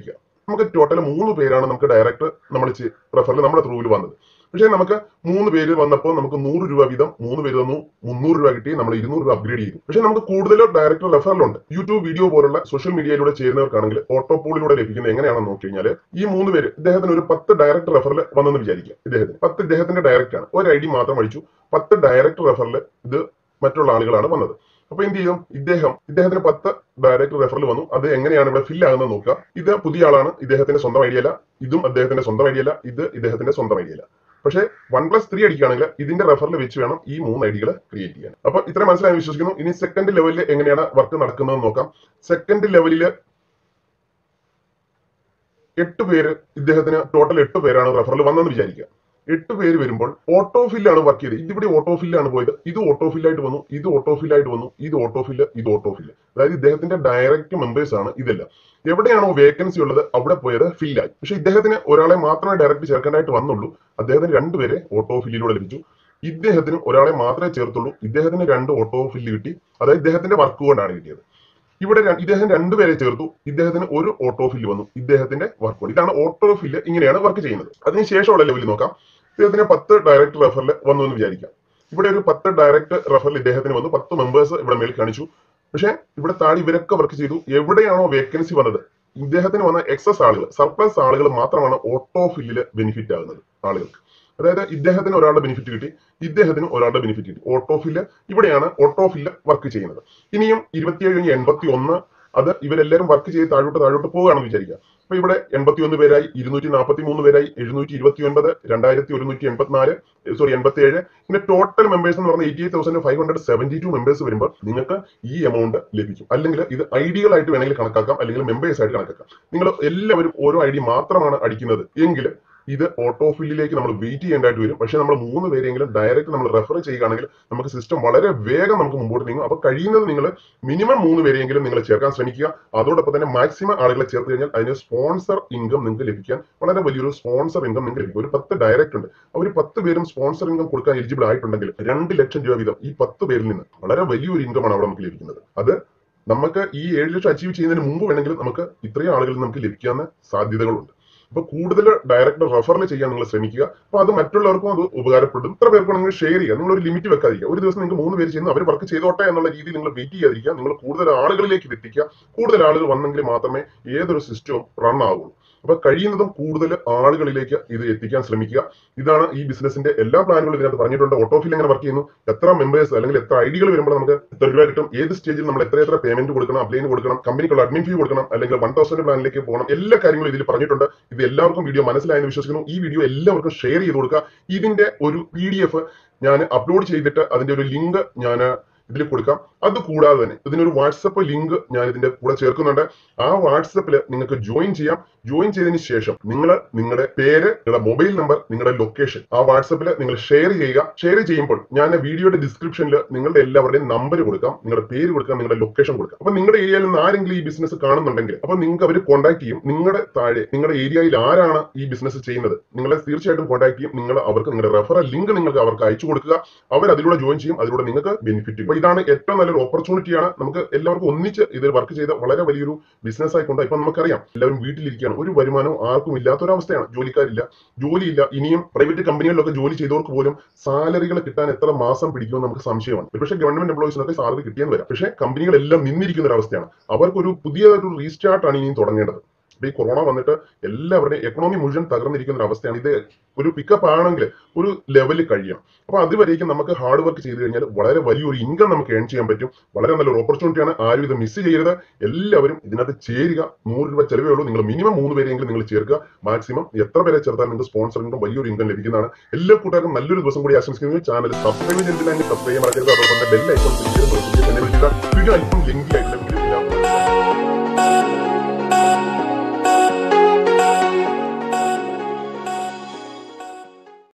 നമുക്ക് ടോട്ടൽ മൂന്ന് പേരാണ് നമുക്ക് ഡയറക്റ്റ് നമ്മൾ റെഫറിൽ നമ്മുടെ ത്രൂവിൽ വന്നത്. പക്ഷേ നമുക്ക് മൂന്ന് പേര് വന്നപ്പോൾ നമുക്ക് നൂറ് രൂപ വീതം മൂന്ന് പേര് തന്നു, മുന്നൂറ് രൂപ കിട്ടി, നമ്മൾ ഇരുന്നൂറ് രൂപ അപ്ഗ്രേഡ് ചെയ്തു. പക്ഷേ നമുക്ക് കൂടുതൽ ഡയറക്റ്റ് റെഫറലുണ്ട്. യൂട്യൂബ് വീഡിയോ പോലുള്ള സോഷ്യൽ മീഡിയയിലൂടെ ചെയ്യുന്നവർക്കാണെങ്കിൽ ഓട്ടോ പൂളിലൂടെ ലഭിക്കുന്നത് എങ്ങനെയാണെന്ന് നോക്കി കഴിഞ്ഞാൽ ഈ മൂന്ന് പേര് ഇദ്ദേഹത്തിന് ഒരു പത്ത് ഡയറക്റ്റ് റെഫറൽ വന്നെന്ന് വിചാരിക്കുക. ഇദ്ദേഹത്തിന് പത്ത് ഇദ്ദേഹത്തിന്റെ ഡയറക്റ്റ് ആണ്, ഒരു ഐ ഡി മാത്രം അടിച്ചു, പത്ത് ഡയറക്റ്റ് റെഫറൽ ഇത് മറ്റുള്ള ആളുകളാണ് വന്നത്. അപ്പൊ എന്ത് ചെയ്യും, ഇദ്ദേഹം ഇദ്ദേഹത്തിന് പത്ത് ഡയറക്റ്റ് റെഫറൽ വന്നു. അത് എങ്ങനെയാണ് ഇവിടെ ഫില്ല് ആകുന്നത് നോക്കുക. ഇത് പുതിയ ആളാണ്, ഇദ്ദേഹത്തിന്റെ സ്വന്തം ഐഡിയ അല്ല, ഇതും അദ്ദേഹത്തിന്റെ സ്വന്തം ഐഡിയ അല്ല, ഇത് ഇദ്ദേഹത്തിന്റെ സ്വന്തം ഐഡിയ അല്ല. പക്ഷേ വൺ പ്ലസ് ത്രീ അടിക്കുകയാണെങ്കിൽ ഇതിന്റെ റെഫറിൽ വെച്ച് വേണം ഈ മൂന്ന് ഐഡികൾ ക്രിയേറ്റ് ചെയ്യാൻ. അപ്പൊ ഇത്ര മനസ്സിലായി വിശ്വസിക്കുന്നു. ഇനി സെക്കൻഡ് ലെവലിൽ എങ്ങനെയാണ് വർക്ക് നടക്കുന്നതെന്ന് നോക്കാം. സെക്കൻഡ് ലെവലില് എട്ട് പേര് ഇദ്ദേഹത്തിന് ടോട്ടൽ എട്ട് പേരാണ് റെഫറിൽ വന്നെന്ന് വിചാരിക്കുക. എട്ട് പേര് വരുമ്പോൾ ഓട്ടോ ഫില്ലാണ് വർക്ക് ചെയ്തത്. ഇതിവിടെ ഓട്ടോ ഫില്ലാണ് പോയത്, ഇത് ഓട്ടോ ഫില്ലായിട്ട് വന്നു, ഇത് ഓട്ടോ ഫില്ലായിട്ട് വന്നു, ഇത് ഓട്ടോ ഫില്ല്, ഇത് ഓട്ടോ ഫില്ല്. അതായത് ഇദ്ദേഹത്തിന്റെ ഡയറക്റ്റ് മെമ്പേഴ്സ് ആണ് ഇതെല്ലാം. എവിടെയാണോ വേക്കൻസി ഉള്ളത് അവിടെ പോയത് ഫില്ലായി. പക്ഷെ ഇദ്ദേഹത്തിന് ഒരാളെ മാത്രമേ ഡയറക്റ്റ് ചേർക്കാനായിട്ട് വന്നുള്ളൂ. അദ്ദേഹത്തിന് രണ്ടുപേരെ ഓട്ടോ ഫില്ലിലൂടെ ലഭിച്ചു. ഇദ്ദേഹത്തിന് ഒരാളെ മാത്രമേ ചേർത്തുള്ളൂ. ഇദ്ദേഹത്തിന് രണ്ട് ഓട്ടോ ഫില്ല് കിട്ടി. അതായത് ഇദ്ദേഹത്തിന്റെ വർക്ക് കൊണ്ടാണ് കിട്ടിയത്. ഇവിടെ ഇദ്ദേഹം രണ്ടുപേരെ ചേർത്തു, ഇദ്ദേഹത്തിന് ഒരു ഓട്ടോ ഫില്ല് വന്നു, ഇദ്ദേഹത്തിന്റെ വർക്ക് കൊണ്ട്. ഇതാണ് ഓട്ടോ ഫില്ല്. ഇങ്ങനെയാണ് വർക്ക് ചെയ്യുന്നത്. അതിനുശേഷമുള്ള ലെവലിൽ നോക്കാം. ഇദ്ദേഹത്തിന് പത്ത് ഡയറക്റ്റ് റെഫറിൽ വന്നു എന്ന് വിചാരിക്കാം. ഇവിടെ ഒരു പത്ത് ഡയറക്റ്റ് റെഫറിൽ ഇദ്ദേഹത്തിന് വന്നു, പത്ത് മെമ്പേഴ്സ് ഇവിടെ മേൽ കാണിച്ചു. പക്ഷെ ഇവിടെ താഴെ ഇവരൊക്കെ വർക്ക് ചെയ്തു. എവിടെയാണോ വേക്കൻസി വന്നത് ഇദ്ദേഹത്തിന് വന്ന എക്സസ് ആളുകൾ, സർപ്ലസ് ആളുകൾ മാത്രമാണ് ഓട്ടോ ഫില്ലിൽ ബെനിഫിറ്റ് ആകുന്നത് ആളുകൾക്ക്. അതായത് ഇദ്ദേഹത്തിന് ഒരാളുടെ ബെനിഫിറ്റ് കിട്ടി, ഇദ്ദേഹത്തിന് ഒരാളുടെ ബെനിഫിറ്റ് കിട്ടി. ഓട്ടോ ഫില്ല് ഇവിടെയാണ് ഓട്ടോ ഫില്ല് വർക്ക് ചെയ്യുന്നത്. ഇനിയും ഇരുപത്തിയേഴ് കഴിഞ്ഞ് എൺപത്തി ഒന്ന് അത് ഇവരെല്ലാവരും വർക്ക് ചെയ്ത് താഴോട്ട് താഴോട്ട് പോവുകയാണെന്ന് വിചാരിക്കുക. അപ്പൊ ഇവിടെ എൺപത്തി ഒന്ന് പേരായി, ഇരുന്നൂറ്റി നാൽപ്പത്തി മൂന്ന് പേരായി, എഴുന്നൂറ്റി ഇരുപത്തി ഒൻപത്, രണ്ടായിരത്തി ഒരുന്നൂറ്റി എൺപത്തിനാല് സോറി എൺപത്തി ഏഴ്. പിന്നെ ടോട്ടൽ മെമ്പേഴ്സ് എന്ന് പറഞ്ഞാൽ eighty eight thousand five hundred seventy two members വരുമ്പോൾ നിങ്ങൾക്ക് ഈ എമൗണ്ട് ലഭിക്കും. അല്ലെങ്കിൽ ഇത് ഐഡികളായിട്ട് വേണമെങ്കിൽ കണക്കാക്കാം, അല്ലെങ്കിൽ മെമ്പേഴ്സ് ആയിട്ട് കണക്കാക്കാം. നിങ്ങൾ എല്ലാവരും ഓരോ ഐ ഡി മാത്രമാണ് അടിക്കുന്നത് എങ്കിൽ ഇത് ഓട്ടോ ഫില്ലിലേക്ക് നമ്മൾ വെയിറ്റ് ചെയ്യേണ്ടതായിട്ട് വരും. പക്ഷേ നമ്മൾ മൂന്ന് പേരെങ്കിലും ഡയറക്റ്റ് നമ്മൾ റെഫർ ചെയ്യുകയാണെങ്കിൽ നമുക്ക് സിസ്റ്റം വളരെ വേഗം നമുക്ക് മുമ്പോട്ട് നീങ്ങും. അപ്പോൾ കഴിയുന്നത് നിങ്ങൾ മിനിമം മൂന്ന് പേരെങ്കിലും നിങ്ങൾ ചേർക്കാൻ ശ്രമിക്കുക. അതോടൊപ്പം തന്നെ മാക്സിമം ആളുകളെ ചേർത്ത് കഴിഞ്ഞാൽ അതിന് സ്പോൺസർ ഇൻകം നിങ്ങൾക്ക് ലഭിക്കാൻ വളരെ വലിയൊരു സ്പോൺസർ ഇൻകം നിങ്ങൾക്ക് ലഭിക്കും. ഒരു പത്ത് ഡയറക്റ്റ് ഉണ്ട്, അവർ പത്ത് പേരും സ്പോൺസർ ഇൻകം കൊടുക്കാൻ എലിജിബിൾ ആയിട്ടുണ്ടെങ്കിൽ രണ്ട് ലക്ഷം രൂപ വീതം ഈ പത്ത് പേരിൽ നിന്ന് വളരെ വലിയൊരു ഇൻകമാണ് അവിടെ നമുക്ക് ലഭിക്കുന്നത്. അത് നമുക്ക് ഈ ഏഴ് ലക്ഷം അച്ചീവ് ചെയ്യുന്നതിന് മുമ്പ് വേണമെങ്കിൽ നമുക്ക് ഇത്രയും ആളുകളിൽ നമുക്ക് ലഭിക്കാവുന്ന സാധ്യതകളുണ്ട്. അപ്പൊ കൂടുതൽ ഡയറക്റ്റ് റെഫറിൽ ചെയ്യാൻ നിങ്ങൾ ശ്രമിക്കുക. അപ്പൊ അത് മറ്റുള്ളവർക്കും അത് ഉപകാരപ്പെടും. ഇത്ര പേർക്ക് നിങ്ങൾ ഷെയർ ചെയ്യുക. നിങ്ങൾ ഒരു ലിമിറ്റ് വെക്കാതിരിക്കുക. ഒരു ദിവസം നിങ്ങൾക്ക് മൂന്ന് പേര് ചെയ്യുന്നു, അവർ വർക്ക് ചെയ്തോട്ടെ എന്നുള്ള രീതിയിൽ നിങ്ങൾ വെയിറ്റ് ചെയ്യാതിരിക്കുക. നിങ്ങൾ കൂടുതൽ ആളുകളിലേക്ക് ഇത് എത്തിക്കുക. കൂടുതൽ ആളുകൾ വന്നെങ്കിൽ മാത്രമേ ഏതൊരു സിസ്റ്റവും റൺ ആകുള്ളൂ. അപ്പൊ കഴിയുന്നതും കൂടുതൽ ആളുകളിലേക്ക് ഇത് എത്തിക്കാൻ ശ്രമിക്കുക. ഇതാണ് ഈ ബിസിനസിന്റെ എല്ലാ പ്ലാനുകളും ഇതിനകത്ത് പറഞ്ഞിട്ടുണ്ട്. ഓട്ടോ ഫിൽ എങ്ങനെ വർക്ക് ചെയ്യുന്നു, എത്ര മെമ്പേഴ്സ് അല്ലെങ്കിൽ എത്ര ഐഡികൾ വരുമ്പോൾ നമുക്ക് എത്ര രൂപ കിട്ടും, ഏത് സ്റ്റേജിൽ നമ്മൾ എത്ര എത്ര പേയ്മെന്റ് കൊടുക്കണം, അപ്ലൈന് കൊടുക്കണം, കമ്പനിക്കുള്ള അഡ്മിൻ ഫീ കൊടുക്കണം, അല്ലെങ്കിൽ വൺ തൗസൻഡ് പ്ലാനിലേക്ക് പോകണം, എല്ലാ കാര്യങ്ങളും ഇതിൽ പറഞ്ഞിട്ടുണ്ട്. ഇത് എല്ലാവർക്കും വീഡിയോ മനസ്സിലായെന്ന് വിശ്വസിക്കുന്നു. ഈ വീഡിയോ എല്ലാവർക്കും ഷെയർ ചെയ്ത് കൊടുക്കുക. ഇതിന്റെ ഒരു പി ഡി എഫ് ഞാൻ അപ്ലോഡ് ചെയ്തിട്ട് അതിന്റെ ഒരു ലിങ്ക് ഞാൻ ഇതിൽ കൊടുക്കാം. അത് കൂടാതെ തന്നെ ഇതിനൊരു വാട്സപ്പ് ലിങ്ക് ഞാൻ ഇതിന്റെ കൂടെ ചേർക്കുന്നുണ്ട്. ആ വാട്സപ്പിൽ നിങ്ങൾക്ക് ജോയിൻ ചെയ്യാം. ജോയിൻ ചെയ്തതിന് ശേഷം നിങ്ങൾ നിങ്ങളുടെ പേര്, നിങ്ങളുടെ മൊബൈൽ നമ്പർ, നിങ്ങളുടെ ലൊക്കേഷൻ ആ വാട്സപ്പിൽ നിങ്ങൾ ഷെയർ ചെയ്യുക. ഷെയർ ചെയ്യുമ്പോൾ ഞാൻ വീഡിയോയുടെ ഡിസ്ക്രിപ്ഷനിൽ നിങ്ങളുടെ എല്ലാവരുടെയും നമ്പർ കൊടുക്കാം, നിങ്ങളുടെ പേര് കൊടുക്കാം, നിങ്ങളുടെ ലൊക്കേഷൻ കൊടുക്കാം. അപ്പൊ നിങ്ങളുടെ ഏരിയയിൽ നിന്ന് ആരെങ്കിലും ഈ ബിസിനസ് കാണുന്നുണ്ടെങ്കിൽ അപ്പൊ നിങ്ങൾക്ക് അവർ കോൺടാക്ട് ചെയ്യും. നിങ്ങളുടെ താഴെ നിങ്ങളുടെ ഏരിയയിൽ ആരാണ് ഈ ബിസിനസ് ചെയ്യുന്നത് നിങ്ങളെ തീർച്ചയായിട്ടും കോൺടാക്ട് ചെയ്യും. നിങ്ങൾ അവർക്ക് നിങ്ങളുടെ റെഫറൽ ലിങ്ക് നിങ്ങൾക്ക് അവർക്ക് അയച്ചു കൊടുക്കുക. അവർ അതിലൂടെ ജോയിൻ ചെയ്യും. അതിലൂടെ നിങ്ങൾക്ക് ബെനിഫിറ്റ് ചെയ്യും. ഇതാണ് ഏറ്റവും നല്ലൊരു ഓപ്പർച്യൂണിറ്റിയാണ്. നമുക്ക് എല്ലാവർക്കും ഒന്നിച്ച് ഇതിൽ വർക്ക് ചെയ്ത വളരെ വലിയൊരു ബിസിനസ് ആയിക്കൊണ്ട് ഇപ്പൊ നമുക്കറിയാം എല്ലാവരും വീട്ടിലിരിക്കുകയാണ്. ഒരു വരുമാനവും ആർക്കും ഇല്ലാത്തൊരവസ്ഥയാണ്. ജോലിക്കാരില്ല, ജോലിയില്ല. ഇനിയും പ്രൈവറ്റ് കമ്പനികളിലൊക്കെ ജോലി ചെയ്തവർക്ക് പോലും സാലറികൾ കിട്ടാൻ എത്ര മാസം പിടിക്കുമെന്ന് നമുക്ക് സംശയമാണ്. പക്ഷേ ഗവൺമെന്റ് എംപ്ലോയീസിനൊക്കെ സാലറി കിട്ടിയെന്ന് വരാം. പക്ഷേ കമ്പനികളെല്ലാം നിന്നിരിക്കുന്ന ഒരു അവസ്ഥയാണ്. അവർക്കൊരു പുതിയ ഒരു റീസ്റ്റാർട്ടാണ് ഇനിയും തുടങ്ങേണ്ടത്. ഈ കൊറോണ വന്നിട്ട് എല്ലാവരുടെയും എക്കണോമി മുഴുവൻ തകർന്നിരിക്കുന്ന ഒരു അവസ്ഥയാണ്. ഇത് ഒരു പിക്കപ്പ് ആണെങ്കിൽ ഒരു ലെവലിൽ കഴിയണം. അപ്പൊ അതുവരേക്കും നമുക്ക് ഹാർഡ് വർക്ക് ചെയ്ത് കഴിഞ്ഞാൽ വളരെ വലിയൊരു ഇൻകം നമുക്ക് ഏൺ ചെയ്യാൻ പറ്റും. വളരെ നല്ലൊരു ഓപ്പർച്യൂണിറ്റിയാണ്. ആരും ഇത് മിസ് ചെയ്യരുത്. എല്ലാവരും ഇതിനകത്ത് ചേരുക. നൂറ് രൂപ ചെലവേ ഉള്ളൂ. നിങ്ങൾ മിനിമം മൂന്ന് പേരെങ്കിലും നിങ്ങൾ ചേർക്കുക. മാക്സിമം എത്ര പേരെ ചേർത്താൽ നിങ്ങൾക്ക് സ്പോൺസറിനും വലിയൊരു ഇൻകം ലഭിക്കുന്നതാണ്. എല്ലാ കൂട്ടുകാർക്കും നല്ലൊരു ദിവസം കൂടി ആശംസിക്കുന്നു. ചാനൽ സബ്സ്ക്രൈബ് ചെയ്തില്ലെങ്കിൽ സബ്സ്ക്രൈബ് ചെയ്യാൻ മറക്കരുത്. അതോടൊപ്പം ബെൽ ഐക്കൺ ക്ലിക്ക് ചെയ്ത് വീഡിയോ അല്പം ലെങ്തി ആയിട്ടുള്ള